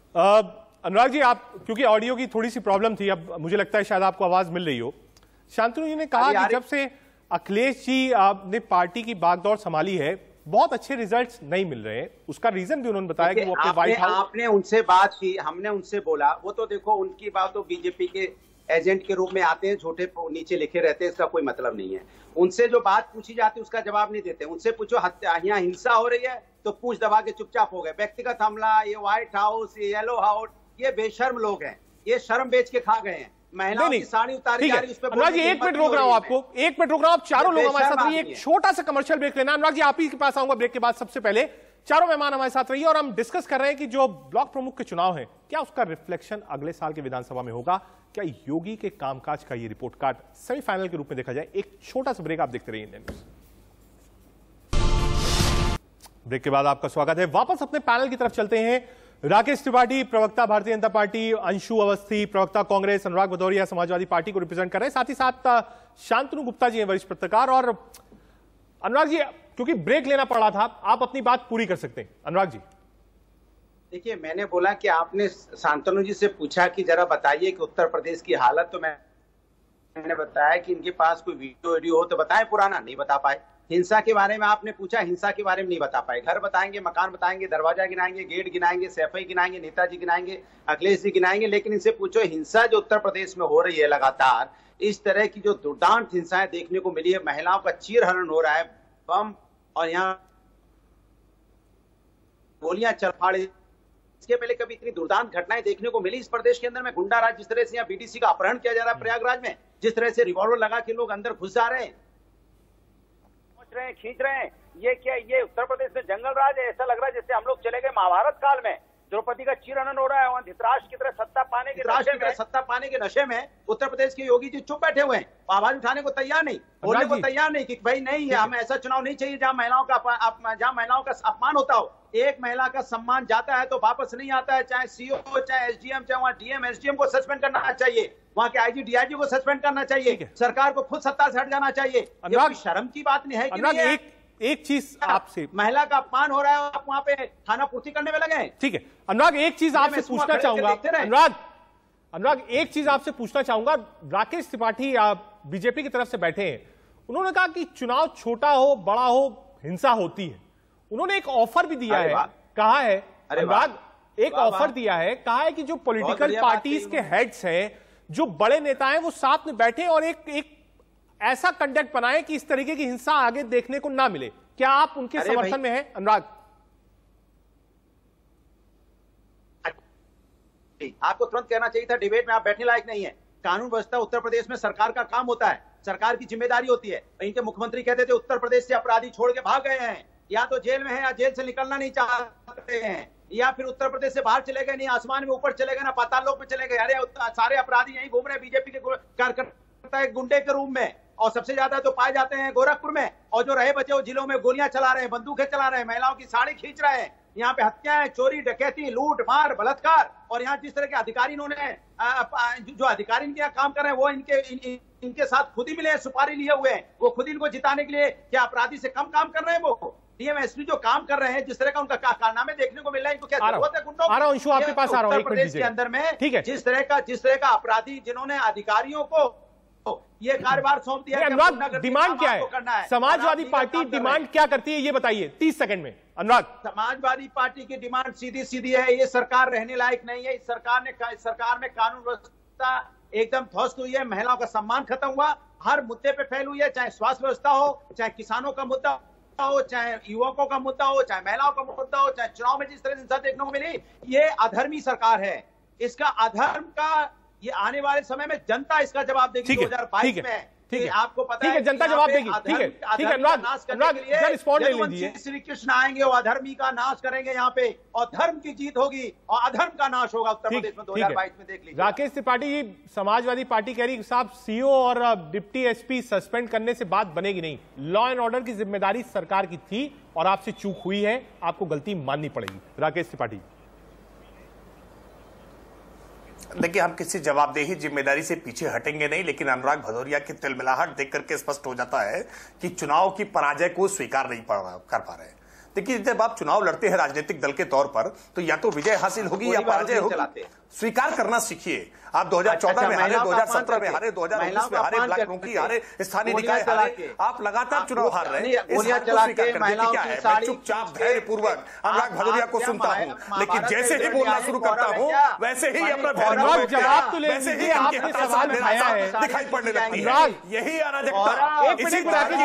Speaker 1: अनुराग जी, आप क्योंकि ऑडियो की थोड़ी सी प्रॉब्लम थी, अब मुझे लगता है शायद आपको आवाज मिल रही हो। शांतनु जी ने कहा कि जब से अखिलेश जी आपने पार्टी की बागडोर संभाली है बहुत अच्छे रिजल्ट्स नहीं मिल रहे हैं, उसका रीजन भी उन्होंने बताया कि वो अपने व्हाइट हाउस।
Speaker 5: आपने उनसे बात की, हमने उनसे बोला, वो तो देखो उनकी बात तो बीजेपी के एजेंट के रूप में आते हैं, छोटे नीचे लिखे रहते हैं, इसका कोई मतलब नहीं है। उनसे जो बात पूछी जाती है उसका जवाब नहीं देते। उनसे पूछो यहाँ हिंसा हो रही है तो पूछ दबा के चुपचाप हो गए। व्यक्तिगत हमला, ये व्हाइट हाउस, ये येलो हाउस, ये बेशर्म लोग हैं, ये शर्म बेच के खा गए हैं। महिलाओं की साड़ी उतारी जा रही है, उस पे
Speaker 1: अनुराग जी एक मिनट रोक रहा हूं आपको, एक मिनट रोक रहा हूं। आप चारों लोग हमारे साथ रहिए, एक छोटा सा कमर्शियल ब्रेक लेना। अनुराग जी आप ही के पास आऊंगा ब्रेक के बाद। सबसे पहले चारों मेहमान हमारे साथ रहिए और हम डिस्कस कर रहे हैं कि जो ब्लॉक प्रमुख के चुनाव हैं क्या उसका रिफ्लेक्शन अगले साल के विधानसभा में होगा, क्या योगी के कामकाज का ये रिपोर्ट कार्ड सेमीफाइनल के रूप में देखा जाए। एक छोटा सा ब्रेक, आप देखते रहिए इंडियन न्यूज। ब्रेक के बाद आपका स्वागत है। वापस अपने पैनल की तरफ चलते हैं। राकेश त्रिपाठी प्रवक्ता भारतीय जनता पार्टी, अंशु अवस्थी प्रवक्ता कांग्रेस, अनुराग भदौरिया समाजवादी पार्टी को रिप्रेजेंट कर रहे हैं, साथ ही साथ शांतनु गुप्ता जी हैं वरिष्ठ पत्रकार। और अनुराग जी क्योंकि ब्रेक लेना पड़ा था, आप अपनी बात पूरी कर सकते हैं। अनुराग जी
Speaker 5: देखिए, मैंने बोला कि आपने शांतनु जी से पूछा कि जरा बताइए कि उत्तर प्रदेश की हालत, तो मैंने बताया कि इनके पास कोई वीडियो वीडियो हो तो बताएं, पुराना नहीं बता पाए। हिंसा के बारे में आपने पूछा, हिंसा के बारे में नहीं बता पाए। घर बताएंगे, मकान बताएंगे, दरवाजा गिनाएंगे, गेट गिनाएंगे, सैफई गिनाएंगे, नेताजी गिनाएंगे, अखिलेश जी गिनाएंगे, लेकिन इनसे पूछो हिंसा जो उत्तर प्रदेश में हो रही है लगातार, इस तरह की जो दुर्दांत हिंसाएं देखने को मिली है, महिलाओं का चीरहरण हो रहा है, बम और यहाँ गोलियां चल फाड़े, इसके पहले कभी इतनी दुर्दांत घटनाएं देखने को मिली इस प्रदेश के अंदर में। गुंडा राज, जिस तरह से यहाँ बीडीसी का अपहरण किया जा रहा है प्रयागराज में, जिस तरह से रिवॉल्वर लगा के लोग अंदर घुस जा रहे हैं,
Speaker 7: रहे हैं, खींच रहे हैं, ये क्या, ये उत्तर प्रदेश में जंगल राज है? ऐसा लग रहा है जैसे हम लोग चले गए महाभारत काल में। द्रौपदी का चीरहरण हो रहा है, वहां धृतराष्ट्र की तरह सत्ता पाने के नशे में
Speaker 5: सत्ता पाने के नशे में उत्तर प्रदेश के योगी जी चुप बैठे हुए हैं, आवाज उठाने को तैयार नहीं, बोलने को तैयार नहीं कि भाई नहीं है, हमें ऐसा चुनाव नहीं चाहिए जहां महिलाओं का जहां महिलाओं का अपमान होता हो। एक महिला का सम्मान जाता है तो वापस नहीं आता है, चाहे सीओ हो, चाहे एसडीएम, चाहे वहां डीएम एसडीएम को सस्पेंड करना चाहिए, वहां के आईजी डीआईजी को सस्पेंड करना चाहिए, सरकार को खुद सत्ता से हट जाना चाहिए। ये कोई शर्म की बात नहीं है कि नहीं है?
Speaker 1: एक एक चीज आपसे,
Speaker 5: महिला का अपमान हो रहा है, आप वहां पे खाना पूर्ति करने में लगे हैं।
Speaker 1: ठीक है अनुराग, एक चीज आपसे पूछना चाहूंगा। अनुराग अनुराग एक चीज आपसे पूछना चाहूंगा। राकेश त्रिपाठी आप बीजेपी की तरफ से बैठे हैं, उन्होंने कहा कि चुनाव छोटा हो बड़ा हो हिंसा होती है। उन्होंने एक ऑफर भी दिया है, कहा है अनुराग, एक ऑफर दिया है, कहा है कि जो पॉलिटिकल पार्टीज के हेड्स हैं, जो बड़े नेता हैं, वो साथ में बैठे और एक एक ऐसा कंडक्ट बनाए कि इस तरीके की हिंसा आगे देखने को ना मिले। क्या आप उनके समर्थन में हैं अनुराग?
Speaker 5: आपको तुरंत कहना चाहिए था डिबेट में आप बैठने लायक नहीं है। कानून व्यवस्था उत्तर प्रदेश में सरकार का काम होता है, सरकार की जिम्मेदारी होती है। इनके मुख्यमंत्री कहते थे उत्तर प्रदेश से अपराधी छोड़ के भाग गए हैं, या तो जेल में है या जेल से निकलना नहीं चाहते हैं, या फिर उत्तर प्रदेश से बाहर चले गए, नहीं आसमान में ऊपर चले गए, ना पाताल लोक में चले गए। अरे सारे अपराधी यहीं घूम रहे हैं बीजेपी के कार्यकर्ता गुंडे के रूप में, और सबसे ज्यादा तो पाए जाते हैं गोरखपुर में, और जो रहे बचे वो जिलों में गोलियां चला रहे हैं, बंदूकें चला रहे हैं, महिलाओं की साड़ी खींच रहे हैं। यहाँ पे हत्याएं, चोरी, डकैती, लूट मार, बलात्कार, और यहाँ जिस तरह के अधिकारी इन्होंने जो अधिकारी इनके यहाँ काम कर रहे हैं वो इनके इन, इन, इनके साथ खुद ही मिले हैं, सुपारी लिए हुए हैं। वो खुद इनको जिताने के लिए क्या अपराधी से कम काम कर रहे हैं? वो डीएम एसपी जो काम कर रहे हैं, जिस तरह का उनका कारनामे देखने को मिल रहा है, इनको क्या जरूरत है गुंडों?
Speaker 1: आ रहा हूं अंशु, आपके पास आ रहा हूं, एक मिनट
Speaker 5: के अंदर में
Speaker 1: ठीक है,
Speaker 5: जिस तरह का जिस तरह का अपराधी जिन्होंने अधिकारियों को ये कार्यभार सौंप दिया।
Speaker 1: अनुराग, डिमांड क्या है? समाजवादी पार्टी डिमांड क्या करती है ये बताइए तीस सेकंड में। अनुराग,
Speaker 5: समाजवादी पार्टी की डिमांड सीधी सीधी है, ये सरकार रहने लायक नहीं है। इस सरकार ने इस सरकार में कानून व्यवस्था एकदम ध्वस्त हुई है, महिलाओं का सम्मान खत्म हुआ, हर मुद्दे पे फैल हुई है, चाहे स्वास्थ्य व्यवस्था हो, चाहे किसानों का मुद्दा हो, चाहे युवकों का मुद्दा हो, चाहे महिलाओं का मुद्दा हो, चाहे चुनाव में जिस तरह हिंसा देखने को मिली। ये अधर्मी सरकार है। इसका अधर्म का ये आने वाले समय में जनता इसका जवाब देगी दो हज़ार बाईस में। ठीक है, आपको पता
Speaker 1: ठीक है, जनता जवाब देगी। ठीक है, ठीक है अनुराग, अनुराग रिस्पॉन्ड ले लीजिए।
Speaker 5: श्री कृष्ण आएंगे और अधर्मी का नाश करेंगे यहाँ पे, और धर्म की जीत होगी और अधर्म का नाश होगा उत्तर प्रदेश में दो हज़ार बाईस में। देख लीजिए।
Speaker 1: राकेश त्रिपाठी, समाजवादी पार्टी कह रही साहब सीओ और डिप्टी एसपी सस्पेंड करने से बात बनेगी नहीं, लॉ एंड ऑर्डर की जिम्मेदारी सरकार की थी और आपसे चूक हुई है, आपको गलती माननी पड़ेगी। राकेश त्रिपाठी,
Speaker 3: देखिए हम किसी जवाबदेही जिम्मेदारी से पीछे हटेंगे नहीं, लेकिन अनुराग भदौरिया की तिलमिलाहट देख करके स्पष्ट हो जाता है कि चुनाव की पराजय को स्वीकार नहीं कर पा रहे। देखिए जब आप चुनाव लड़ते हैं राजनीतिक दल के तौर पर, तो या तो विजय हासिल होगी या पराजय होगी। स्वीकार करना सीखिए। आप दो हज़ार चौदह में हारे, दो हज़ार सत्रह में हारे, दो हज़ार उन्नीस में हारे, ब्लॉक प्रमुखी हारे, स्थानीय निकाय हारे, आप लगातार चुनाव हार रहे हैं। इस हार को स्वीकार करने की क्या है? मैं चुपचाप धैर्य पूर्वक अनुराग भदौरिया को सुनता हूं, लेकिन जैसे ही बोलना शुरू करता हूं वैसे ही अपना
Speaker 1: जवाब तो ले लीजिए। आपने सवाल उठाया है,
Speaker 3: दिखाई पड़ने लगती है। यही अराजकता, इसी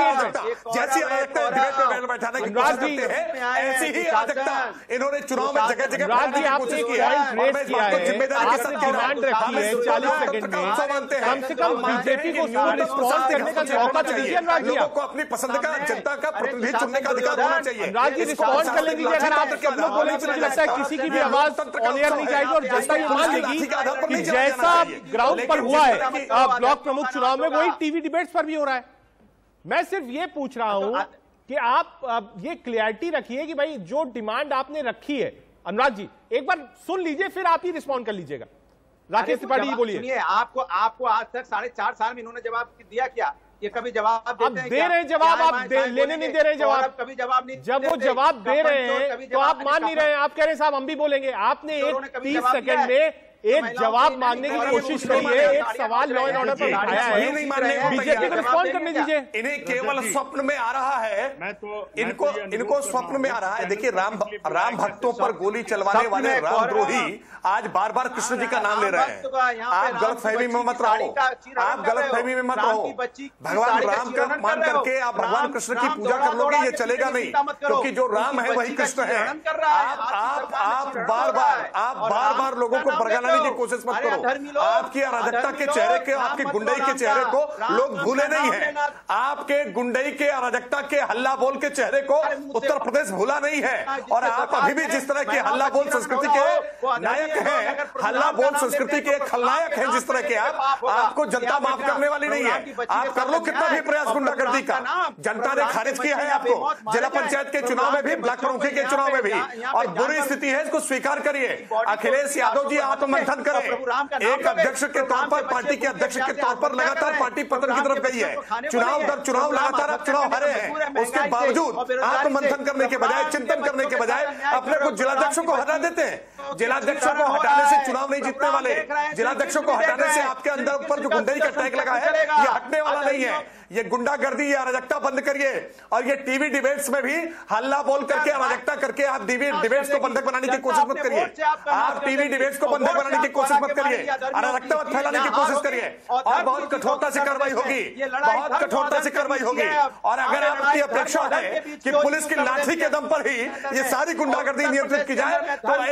Speaker 3: जैसी अराजकता बैल बैठाने की कोशिश करते हैं, ऐसी ही अराजकता इन्होंने चुनाव में जगह जगह बैठाने की कोशिश की है। जिम्मेदारी के साथ
Speaker 1: डिमांड रखी है चालीस सेकंड में, कम से कम बीजेपी को रिस्पॉन्स करने का मौका चाहिए।
Speaker 3: लोगों को अपनी पसंद का जनता का प्रतिनिधि चुनने का अधिकार होना चाहिए।
Speaker 1: अनुराग जी रिस्पॉन्स कर लेंगे। अगर आप सब लोग बोलेंगे तो मुझे लगता है किसी की भी आवाज ऑन एयर नहीं जाएगी और जनता ये मान लेगी कि जैसा ग्राउंड पर हुआ है ब्लॉक प्रमुख चुनाव में, वही टीवी डिबेट्स पर भी हो रहा है। मैं सिर्फ ये पूछ रहा हूं कि आप ये क्लियरिटी रखिए कि भाई जो डिमांड आपने रखी है, अनुराग जी एक बार सुन लीजिए फिर आप ही रिस्पॉन्ड कर लीजिएगा। राकेश त्रिपाठी जी बोलिए।
Speaker 5: सुनिए, आपको आपको आज तक साढ़े चार साल में इन्होंने जवाब दिया क्या? ये कभी जवाब देते
Speaker 1: आप दे रहे हैं जवाब, आप लेने नहीं दे रहे जवाब,
Speaker 5: कभी जवाब नहीं।
Speaker 1: जब वो जवाब दे रहे हैं तो आप मान नहीं रहे हैं। आप कह रहे हैं साहब हम भी बोलेंगे। आपने एक तीस सेकंड में एक जवाब मांगने की कोशिश करी है, एक सवाल लॉ एंड ऑर्डर पर उठाया है, बीजेपी को रिस्पॉन्ड करने दीजिए।
Speaker 3: इन्हें केवल स्वप्न में आ रहा है, इनको इनको स्वप्न में आ रहा है। देखिए राम राम भक्तों पर गोली चलवाने वाले रामद्रोही आज बार बार कृष्ण जी का नाम ले रहे हैं। आप गलतफहमी में मत रहो, आप गलतफहमी में मत रहो। भगवान राम का मान करके आप भगवान कृष्ण की पूजा कर लोगे, ये चलेगा नहीं, क्योंकि जो राम है वही कृष्ण है। आप आप आप बार बार आप बार बार लोगों को भड़काने की कोशिश मत करो। आपकी अराजकता के चेहरे के, आपके गुंडई के चेहरे को लोग भूले नहीं है। आपके गुंडई के, अराजकता के, हल्ला बोल के चेहरे को उत्तर प्रदेश भूला नहीं है। और आप अभी भी जिस तरह के हल्ला बोल संस्कृति के नायक हैं, हल्ला बोल संस्कृति के खलनायक हैं जिस तरह के आप, आपको जनता माफ करने वाली नहीं है। आप कर लो कितना भी प्रयास गुंडागर्दी का, जनता ने खारिज किया है आपको, जिला पंचायत के चुनाव में भी, ब्लॉक प्रमुखी के चुनाव में भी। और बुरी स्थिति है, इसको स्वीकार करिए। अखिलेश यादव जी आत्ममंथन करें। एक अध्यक्ष के तौर पर, पार्टी के अध्यक्ष के तौर पर लगातार पार्टी पतन की तरफ गई है। चुनाव दर चुनाव लगातार आप चुनाव हारे हैं, उसके बावजूद आत्ममंथन करने के बजाय, चिंतन करने के बजाय अपने कुछ जिलाध्यक्षों को हटा देते हैं। जिलाध्यक्षों को हटाने से चुनाव नहीं जीतने वाले। जिलाध्यक्षों को हटाने से आपके अंदर ऊपर जो गुंडई का टैग लगा है ये हटने वाला नहीं है। ये गुंडागर्दी, ये अराजकता बंद करिए। और ये टीवी डिबेट्स में भी हल्ला बोल करके, अराजकता करके आप टीवी डिबेट्स को बंधक बनाने की कोशिश मत करिए। आप टीवी डिबेट्स को बंधक बनाने की कोशिश मत करिए, अराजकता मत फैलाने की कोशिश करिए। और बहुत कठोरता से कार्रवाई होगी, बहुत कठोरता से कार्रवाई होगी। और अगर आपकी अपेक्षा है कि पुलिस की लाठी के दम पर ही ये सारी गुंडागर्दी नियंत्रित की जाए, तो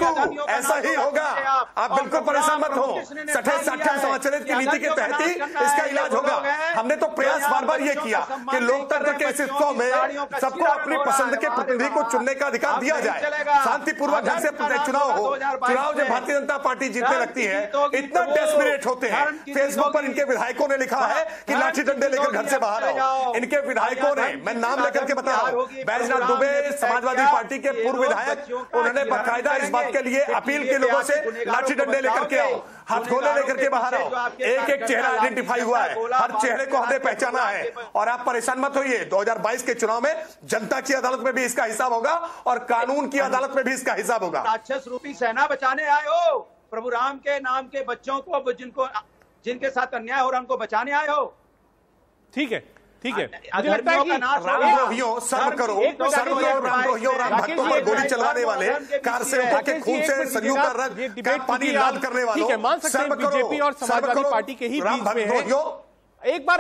Speaker 3: बापू ऐसा ही होगा, आप बिल्कुल परेशान मत हो। सठे साठे समाचरित की नीति के तहत ही इसका इलाज होगा। हमने तो प्रयास बार बार ये किया कि लोकतंत्र के इस उत्सव में सबको अपनी पसंद के प्रतिनिधि को चुनने का अधिकार दिया जाए, शांतिपूर्वक ढंग से चुनाव हो। चुनाव जब भारतीय जनता पार्टी जीतने लगती है इतना डेस्परेट होते हैं। फेसबुक पर इनके विधायकों ने लिखा है कि लाठी डंडे लेकर घर से बाहर आओ। इनके विधायकों ने, मैं नाम लेकर के बता रहा हूं, बैजनाथ दुबे समाजवादी पार्टी के पूर्व विधायक, उन्होंने बाकायदा इस बात के लिए अपील की लोगों से लाठी डंडे लेकर के आओ, हथगोले लेकर के बाहर आओ। एक एक चेहरा आइडेंटिफाई हुआ है, हर चेहरे को हमने पहचाना है। और आप परेशान मत होइए, दो हज़ार बाईस के चुनाव में जनता की अदालत में भी इसका हिसाब होगा और कानून की अदालत में भी इसका हिसाब होगा।
Speaker 5: राक्षस रूपी सेना बचाने आए हो, प्रभु राम के नाम के बच्चों को, जिनको जिनके साथ अन्याय हो रहा है उनको बचाने आए हो।
Speaker 1: ठीक है, ठीक है।
Speaker 5: मुझे लगता है कि
Speaker 3: रामद्रोहियों सर्व करो, सर्व करो रामद्रोहियों, राम भक्तों पर गोली चलवाने वाले, कार सेवकों के खून से सरयू का रंग का पानी लाल करने वालों,
Speaker 1: मान सकते हैं बीजेपी और समाजवादी पार्टी के ही बीच में है। एक बार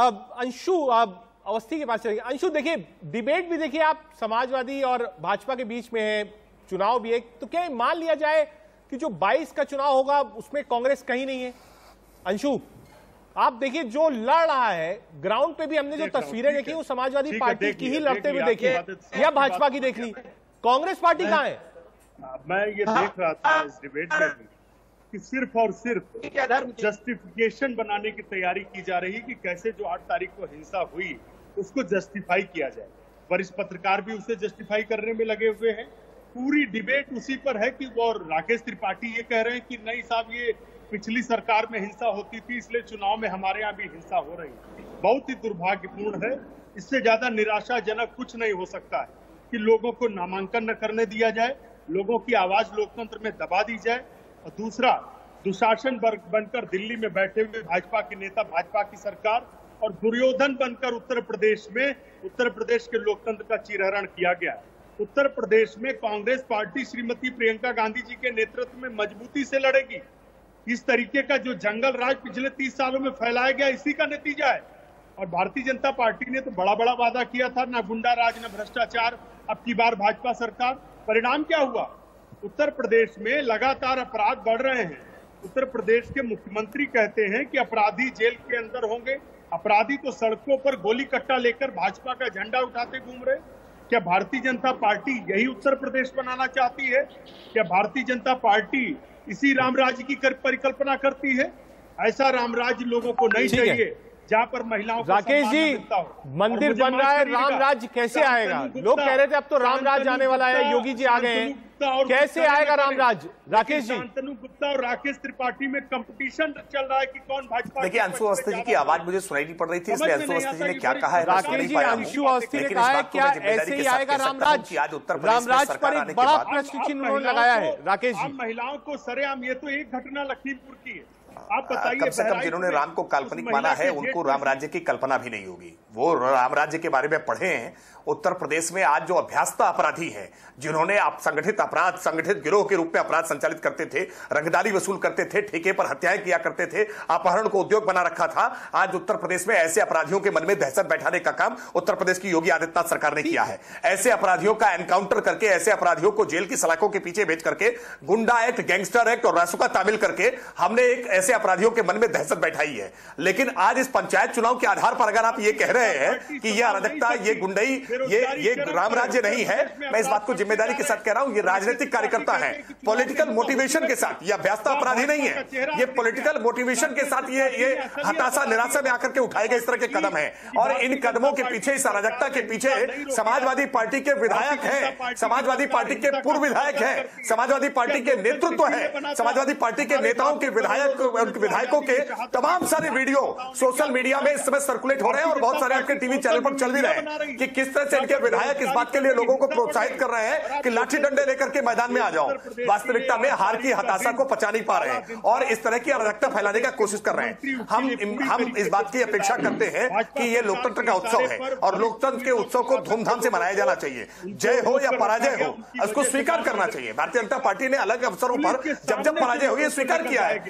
Speaker 1: अंशु अवस्थी के पास चलेंगे। अंशु, देखिए डिबेट भी देखिए आप समाजवादी और भाजपा के बीच में है, चुनाव भी है, तो क्या मान लिया जाए कि जो बाईस का चुनाव होगा उसमें कांग्रेस कहीं नहीं है? अंशु, आप देखिए जो लड़ रहा है ग्राउंड पे भी हमने जो तस्वीरें देखी वो समाजवादी पार्टी की ही लड़ते हुए देखी या भाजपा की देख ली, कांग्रेस पार्टी कहां है?
Speaker 4: मैं ये देख रहा था इस डिबेट में भी कि सिर्फ और सिर्फ जस्टिफिकेशन बनाने की तैयारी की जा रही है कि कैसे जो आठ तारीख को हिंसा हुई उसको जस्टिफाई किया जाए। वरिष्ठ पत्रकार भी उसे जस्टिफाई करने में लगे हुए हैं। पूरी डिबेट उसी पर है कि वो राकेश त्रिपाठी ये कह रहे हैं कि नहीं साहब, ये पिछली सरकार में हिंसा होती थी इसलिए चुनाव में हमारे यहाँ भी हिंसा हो रही है। बहुत ही दुर्भाग्यपूर्ण है। इससे ज्यादा निराशाजनक कुछ नहीं हो सकता है कि लोगों को नामांकन न करने दिया जाए, लोगों की आवाज लोकतंत्र में दबा दी जाए। और दूसरा, दुशासन वर्ग बनकर दिल्ली में बैठे हुए भाजपा के नेता, भाजपा की सरकार और दुर्योधन बनकर उत्तर प्रदेश में उत्तर प्रदेश के लोकतंत्र का चीरहरण किया गया। उत्तर प्रदेश में कांग्रेस पार्टी श्रीमती प्रियंका गांधी जी के नेतृत्व में मजबूती से लड़ेगी। इस तरीके का जो जंगल राज पिछले तीस सालों में फैलाया गया इसी का नतीजा है। और भारतीय जनता पार्टी ने तो बड़ा बड़ा वादा किया था, ना गुंडा राज, ना भ्रष्टाचार। अब की बार भाजपा सरकार, परिणाम क्या हुआ? उत्तर प्रदेश में लगातार अपराध बढ़ रहे हैं। उत्तर प्रदेश के मुख्यमंत्री कहते हैं कि अपराधी जेल के अंदर होंगे, अपराधी तो सड़कों पर गोली कट्टा लेकर भाजपा का झंडा उठाते घूम रहे। क्या भारतीय जनता पार्टी यही उत्तर प्रदेश बनाना चाहती है? क्या भारतीय जनता पार्टी इसी रामराज्य की परिकल्पना करती है? ऐसा रामराज्य लोगों को नहीं चाहिए जहां पर महिलाओं को
Speaker 1: राकेश जी, मंदिर बन रहा है, राम राज्य कैसे आएगा? लोग कह रहे थे अब तो राम राज्य आने वाला है, योगी जी आ गए हैं, कैसे आएगा राम राज्य? राकेश जी,
Speaker 4: शांतनु गुप्ता और राकेश त्रिपाठी में कंपटीशन चल रहा है कि कौन भाजपा।
Speaker 3: देखिए, अंशु अवस्थी जी की आवाज मुझे सुनाई नहीं पड़ रही थी, इसलिए अंशु अवस्थी जी ने क्या कहा है
Speaker 1: राकेश जी, अंशु अवस्थी ने कहा है क्या ऐसे ही आएगा राम राज्य? राम राज्य पर एक बड़ा प्रश्न चिन्ह उन्होंने लगाया है। राकेश जी,
Speaker 4: महिलाओं को सरेआम, ये तो एक घटना लखीमपुर की है, आप बताइए।
Speaker 3: कम से कम जिन्होंने राम को काल्पनिक माना है उनको राम राज्य की कल्पना भी नहीं होगी। वो राम राज्य के बारे में पढ़े हैं। उत्तर प्रदेश में आज जो अभ्यासता अपराधी हैं, जिन्होंने आप संगठित अपराध, संगठित गिरोह के रूप में अपराध संचालित करते थे, रंगदारी वसूल करते थे, ठेके पर हत्याएं किया करते थे, अपहरण को उद्योग बना रखा था, आज उत्तर प्रदेश में ऐसे अपराधियों के मन में दहशत बैठाने का काम उत्तर प्रदेश की योगी आदित्यनाथ सरकार ने किया है। ऐसे अपराधियों का एनकाउंटर करके, ऐसे अपराधियों को जेल की सलाखों के पीछे भेज करके, गुंडा एक्ट, गैंगस्टर एक्ट और रासुका तामिल करके हमने एक ऐसे अपराधियों के मन में दहशत बैठाई है। लेकिन आज इस पंचायत चुनाव के आधार पर अगर आप ये कह रहे हैं कि ये अराजकता, ये गुंडई, ये ये राम राज्य नहीं है, मैं इस बात को जिम्मेदारी के साथ कह रहा हूं। ये राजनीतिक कार्यकर्ता है, पॉलिटिकल मोटिवेशन के साथ, ये अभ्यासता अपराधी नहीं है, ये पॉलिटिकल मोटिवेशन के साथ ये ये हताशा, निराशा में आकर के उठाए गए इस तरह के कदम है। और इन कदमों के पीछे, इस अराजकता के पीछे समाजवादी पार्टी के विधायक हैं, समाजवादी पार्टी के पूर्व विधायक हैं, समाजवादी पार्टी के नेतृत्व है, समाजवादी पार्टी के नेताओं के विधायक विधायकों के तमाम सारे वीडियो सोशल मीडिया में इस समय सर्कुलेट हो रहे हैं और बहुत सारे आपके टीवी चैनल पर चल भी रहे हैं कि किस तरह से इनके विधायक इस बात के लिए लोगों को प्रोत्साहित कर रहे हैं कि लाठी डंडे लेकर के मैदान में आ जाओ। वास्तविकता में हार की हताशा को पचा नहीं पा रहे हैं और इस तरह की अराजकता फैलाने का कोशिश कर रहे हैं। हम हम इस बात की अपेक्षा करते हैं कि यह लोकतंत्र का उत्सव है और लोकतंत्र के उत्सव को धूमधाम से मनाया जाना चाहिए। जय हो या पराजय हो, उसको स्वीकार करना चाहिए। भारतीय जनता पार्टी ने अलग अवसरों पर जब जब पराजय हुई स्वीकार किया है। भाई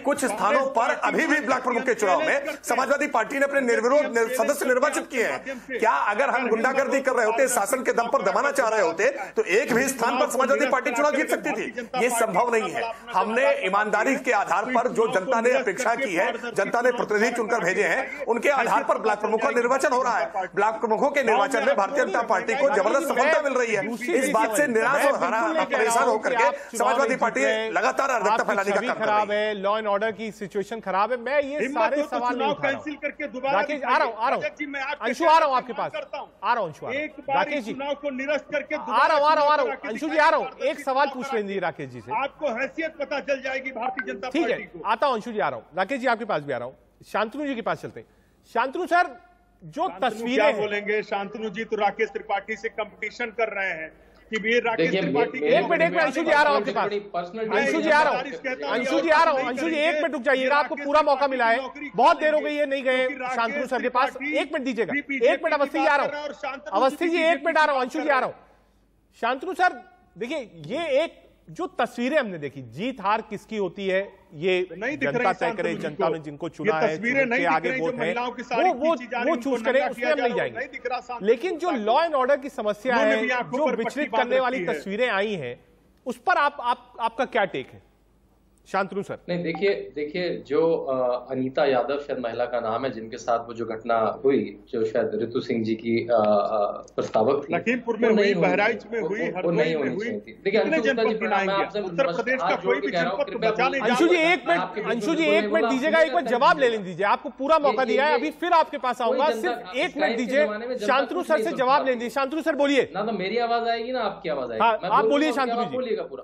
Speaker 3: कुछ स्थानों पर अभी भी ब्लॉक प्रमुख के चुनाव में समाजवादी पार्टी ने अपने निर्विरोध सदस्य निर्वाचित किए हैं। क्या अगर हम गुंडागर्दी कर रहे होते, शासन के दम पर दबाना चाह रहे होते, तो एक भी स्थान पर समाजवादी पार्टी चुनाव जीत सकती थी? ये संभव नहीं है। हमने ईमानदारी के आधार पर जो जनता ने अपेक्षा की है, जनता ने प्रतिनिधि चुनकर भेजे हैं, उनके आधार पर ब्लॉक प्रमुख का निर्वाचन हो रहा है। ब्लॉक प्रमुखों के निर्वाचन में भारतीय जनता पार्टी को जबरदस्त सफलता मिल रही है। इस बात से निराश और हरा परेशान होकर के समाजवादी पार्टी लगातार अराजकता फैलाने का काम
Speaker 1: खराब है, लॉ एंड ऑर्डर की सिचुएशन खराब है। मैं ये सारे सवाल नहीं उठा रहा हूं।
Speaker 4: करके दोबारा
Speaker 1: राकेश आ रहा हूं, आ रहा हूं, अंशु आ रहा हूं आपके पास, आ रहा हूं अंशु,
Speaker 4: एक बार
Speaker 1: राकेश जी
Speaker 4: चुनाव को निरस्त करके
Speaker 1: आ रहा हूं, आ रहा हूं, आ रहा हूं अंशु जी, आ रहा हूं। एक सवाल पूछ लेंगे राकेश जी से,
Speaker 4: आपको हैसियत पता चल जाएगी भारतीय जनता
Speaker 1: ठीक
Speaker 4: पार्टी
Speaker 1: है?
Speaker 4: को।
Speaker 1: आता हूं अंशु जी, आ रहा हूं। राकेश जी आपके पास भी आ रहा हूं, शांतनु जी के पास चलते हैं। शांतनु सर, जो तस्वीरें
Speaker 4: बोलेंगे शांतनु जी तो राकेश त्रिपाठी से कंपटीशन कर रहे हैं कि भी राकेश त्रिपाठी।
Speaker 1: एक मिनट एक मिनट अंशु जी आ रहा हूं आपके पास, अंशु जी आ रहा हूं, अंशु जी आ रहा हूं, अंशु जी एक मिनट रुक जाइएगा, आपको पूरा मौका मिला है, बहुत देर हो गई है नहीं गए शांतनु सर के पास, एक मिनट दीजिएगा, एक मिनट। अवस्थी जी आ रहा हूं, अवस्थी जी एक मिनट आ रहा हूं, अंशु जी आ रहा हूं। शांतनु सर देखिए, ये एक जो तस्वीरें हमने देखी, जीत हार किसकी होती है ये जनता तय करे, जनता ने जिनको चुना है, के आगे वोट है, वो वो वो चूज करे, उसमें हम नहीं जाएंगे। लेकिन जो लॉ एंड ऑर्डर की समस्या है, जो विचलित करने वाली तस्वीरें आई हैं, उस पर आप, आप आपका क्या टेक है शांतनु सर?
Speaker 6: नहीं, देखिए देखिए जो आ, अनीता यादव शायद महिला का नाम है, जिनके साथ वो जो घटना हुई, जो शायद ऋतु सिंह जी की आ, आ, प्रस्तावक थी,
Speaker 4: लखीमपुर में हुई, बहराइच में हुई,
Speaker 6: वो नहीं होनी चाहिए थी। देखिए अंशु गुप्ता जी, मैं आपसे
Speaker 4: उत्तर प्रदेश का कोई भी जनपद तो बचा नहीं।
Speaker 1: अंशु जी एक मिनट, अंशु जी एक मिनट दीजिएगा, एक बार जवाब ले लें दीजिए, आपको पूरा मौका दिया है, अभी फिर आपके पास आऊंगा, सिर्फ एक मिनट दीजिए, शांतनु सर से जवाब ले लीजिए। शांतनु सर बोलिए
Speaker 6: ना, तो मेरी आवाज आएगी ना आपकी आवाज आएगी,
Speaker 1: आप बोलिए शांतनु जी,
Speaker 6: बोलिएगा पूरा।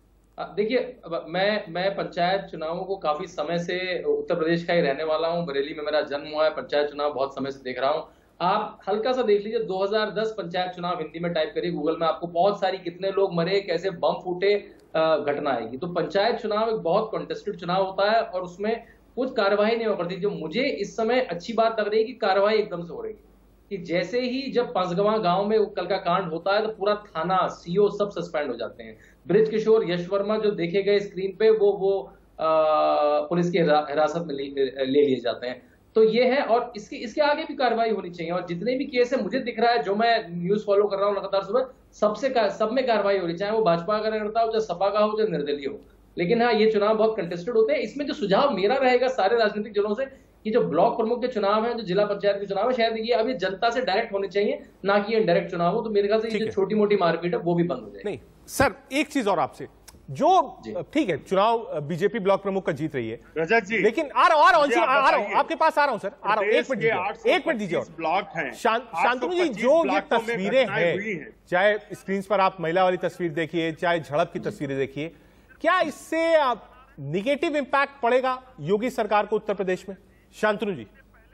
Speaker 6: देखिए, मैं मैं पंचायत चुनावों को काफी समय से, उत्तर प्रदेश का ही रहने वाला हूं, बरेली में मेरा जन्म हुआ है, पंचायत चुनाव बहुत समय से देख रहा हूं। आप हल्का सा देख लीजिए, दो हज़ार दस पंचायत चुनाव हिंदी में टाइप करिए गूगल में, आपको बहुत सारी, कितने लोग मरे, कैसे बम फूटे, घटना आएगी। तो पंचायत चुनाव एक बहुत कॉन्टेस्टेड चुनाव होता है और उसमें कुछ कार्रवाई नहीं हो करती। जो मुझे इस समय अच्छी बात लग रही है कि कार्रवाई एकदम से हो रही है, कि जैसे ही जब पांचगवा गांव में कल का कांड होता है तो पूरा थाना, सीओ सब सस्पेंड हो जाते हैं। ब्रिज किशोर, यश वर्मा जो देखे गए स्क्रीन पे, वो वो आ, पुलिस की हिरासत में ले, ले लिए जाते हैं। तो ये है, और इसके इसके आगे भी कार्रवाई होनी चाहिए। और जितने भी केस है, मुझे दिख रहा है, जो मैं न्यूज फॉलो कर रहा हूँ लगातार सुबह, सबसे सब में कार्रवाई होनी चाहिए, वो भाजपा का कार्यकर्ता हो, चाहे सपा का हो, चाहे निर्दलीय हो। लेकिन हाँ, ये चुनाव बहुत कंटेस्टेड होते हैं। इसमें जो सुझाव मेरा रहेगा सारे राजनीतिक दलों से, कि जो ब्लॉक प्रमुख के चुनाव है, जो जिला पंचायत के चुनाव है, शायद ये अभी जनता से डायरेक्ट होने चाहिए, ना कि इनडायरेक्ट चुनाव हो। तो मेरे ख्याल से ये जो छोटी मोटी मारपीट है वो भी बंद हो जाए।
Speaker 1: नहीं सर, एक चीज और आपसे, जो ठीक है चुनाव बीजेपी ब्लॉक प्रमुख का जीत रही है
Speaker 4: रजत जी,
Speaker 1: लेकिन आ रहा हूं आ रहा हूं आ रहा हूं आपके पास आ रहा हूं सर, आ रहा हूं, एक मिनट दीजिए, एक मिनट दीजिए।
Speaker 4: ब्लॉक हैं
Speaker 1: शांतनु जी, जो ये तस्वीरें हैं, चाहे स्क्रीन पर आप महिला वाली तस्वीर देखिए, चाहे झड़प की तस्वीरें देखिए, क्या इससे निगेटिव इंपैक्ट पड़ेगा योगी सरकार को उत्तर प्रदेश में? शांतनु जी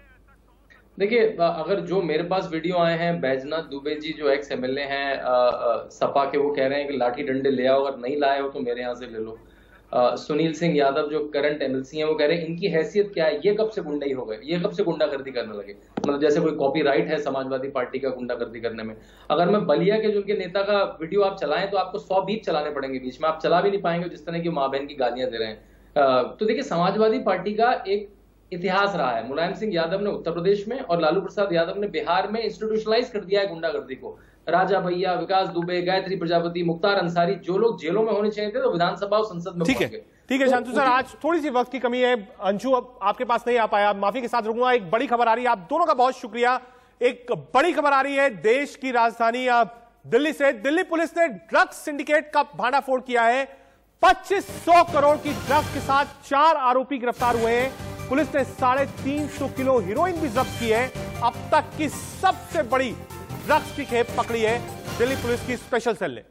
Speaker 6: देखिए, अगर जो मेरे पास वीडियो आए हैं, बैजनाथ दुबे जी जो एक्स एमएलए हैं आ, आ, सपा के, वो कह रहे हैं कि लाठी डंडे ले आओ, अगर नहीं लाए हो तो मेरे यहाँ से ले लो। आ, सुनील सिंह यादव जो करंट एमएलसी हैं, वो कह रहे हैं इनकी हैसियत क्या है, ये कब से गुंडा ही हो गए, ये कब से गुंडागर्दी करने लगे, मतलब जैसे कोई कॉपीराइट है समाजवादी पार्टी का गुंडागर्दी करने में। अगर मैं बलिया के जो उनके नेता का वीडियो आप चलाएं तो आपको सौ बीप चलाने पड़ेंगे, बीच में आप चला भी नहीं पाएंगे, जिस तरह की माँ बहन की गालियां दे रहे हैं। तो देखिए, समाजवादी पार्टी का एक इतिहास रहा है। मुलायम सिंह यादव ने उत्तर प्रदेश में और लालू प्रसाद यादव ने बिहार में इंस्टीट्यूशनलाइज कर दिया है गुंडागर्दी को। राजा भैया, विकास दुबे, गायत्री प्रजापति, मुख्तार अंसारी, जो लोग जेलों में होने चाहिए थे, तो विधानसभा और संसद में
Speaker 1: ठीक है। ठीक है शांतनु सर, आज थोड़ी सी वक्त की कमी है, अंशु अब आपके पास नहीं आ पाया, माफी के साथ रुकूंगा। एक बड़ी खबर आ रही है, आप दोनों का बहुत शुक्रिया। एक बड़ी खबर आ रही है देश की राजधानी दिल्ली से। दिल्ली पुलिस ने ड्रग्स सिंडिकेट का भांडाफोड़ किया है। पच्चीस सौ करोड़ की ड्रग्स के साथ चार आरोपी गिरफ्तार हुए हैं। पुलिस ने साढ़े तीन सौ किलो हीरोइन भी जब्त की है। अब तक की सबसे बड़ी ड्रग्स की खेप पकड़ी है दिल्ली पुलिस की स्पेशल सेल ने।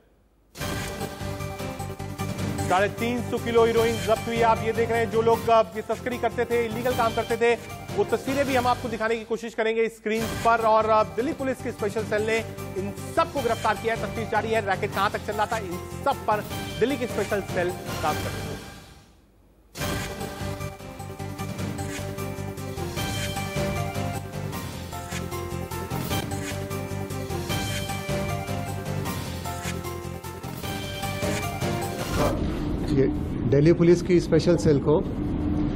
Speaker 1: साढ़े तीन सौ किलो हीरोइन जब्त हुई। आप ये देख रहे हैं, जो लोग ये तस्करी करते थे, इलीगल काम करते थे, वो तस्वीरें भी हम आपको दिखाने की कोशिश करेंगे स्क्रीन पर। और दिल्ली पुलिस की स्पेशल सेल ने इन सबको गिरफ्तार किया है। तफ्तीश जारी है, रैकेट कहां तक चल रहा था, इन सब पर दिल्ली की स्पेशल सेल काम कर रही है।
Speaker 8: दिल्ली पुलिस की स्पेशल सेल को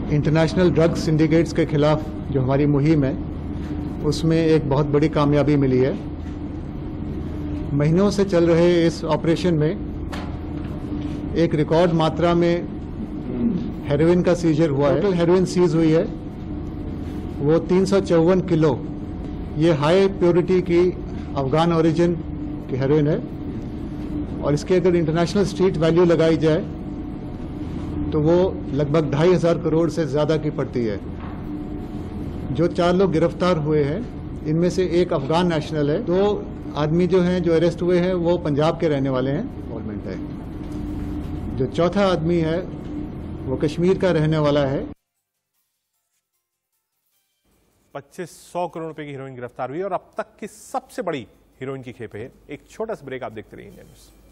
Speaker 8: इंटरनेशनल ड्रग सिंडिकेट्स के खिलाफ जो हमारी मुहिम है उसमें एक बहुत बड़ी कामयाबी मिली है। महीनों से चल रहे इस ऑपरेशन में एक रिकॉर्ड मात्रा में हेरोइन का सीजर हुआ है। हेरोइन सीज हुई है वो तीन सौ चौवन किलो। ये हाई प्योरिटी की अफगान ओरिजिन की हेरोइन है और इसके अगर इंटरनेशनल स्ट्रीट वैल्यू लगाई जाए तो वो लगभग ढाई हजार करोड़ से ज्यादा की पड़ती है। जो चार लोग गिरफ्तार हुए हैं इनमें से एक अफगान नेशनल है। दो आदमी जो हैं जो अरेस्ट हुए हैं वो पंजाब के रहने वाले हैं, गवर्नमेंट है। जो चौथा आदमी है वो कश्मीर का रहने वाला है।
Speaker 1: पच्चीस सौ करोड़ रुपए की हीरोइन गिरफ्तार हुई और अब तक की सबसे बड़ी हीरोइन की खेप है। एक छोटा सा ब्रेक, आप देखते रहिए इंडिया न्यूज़।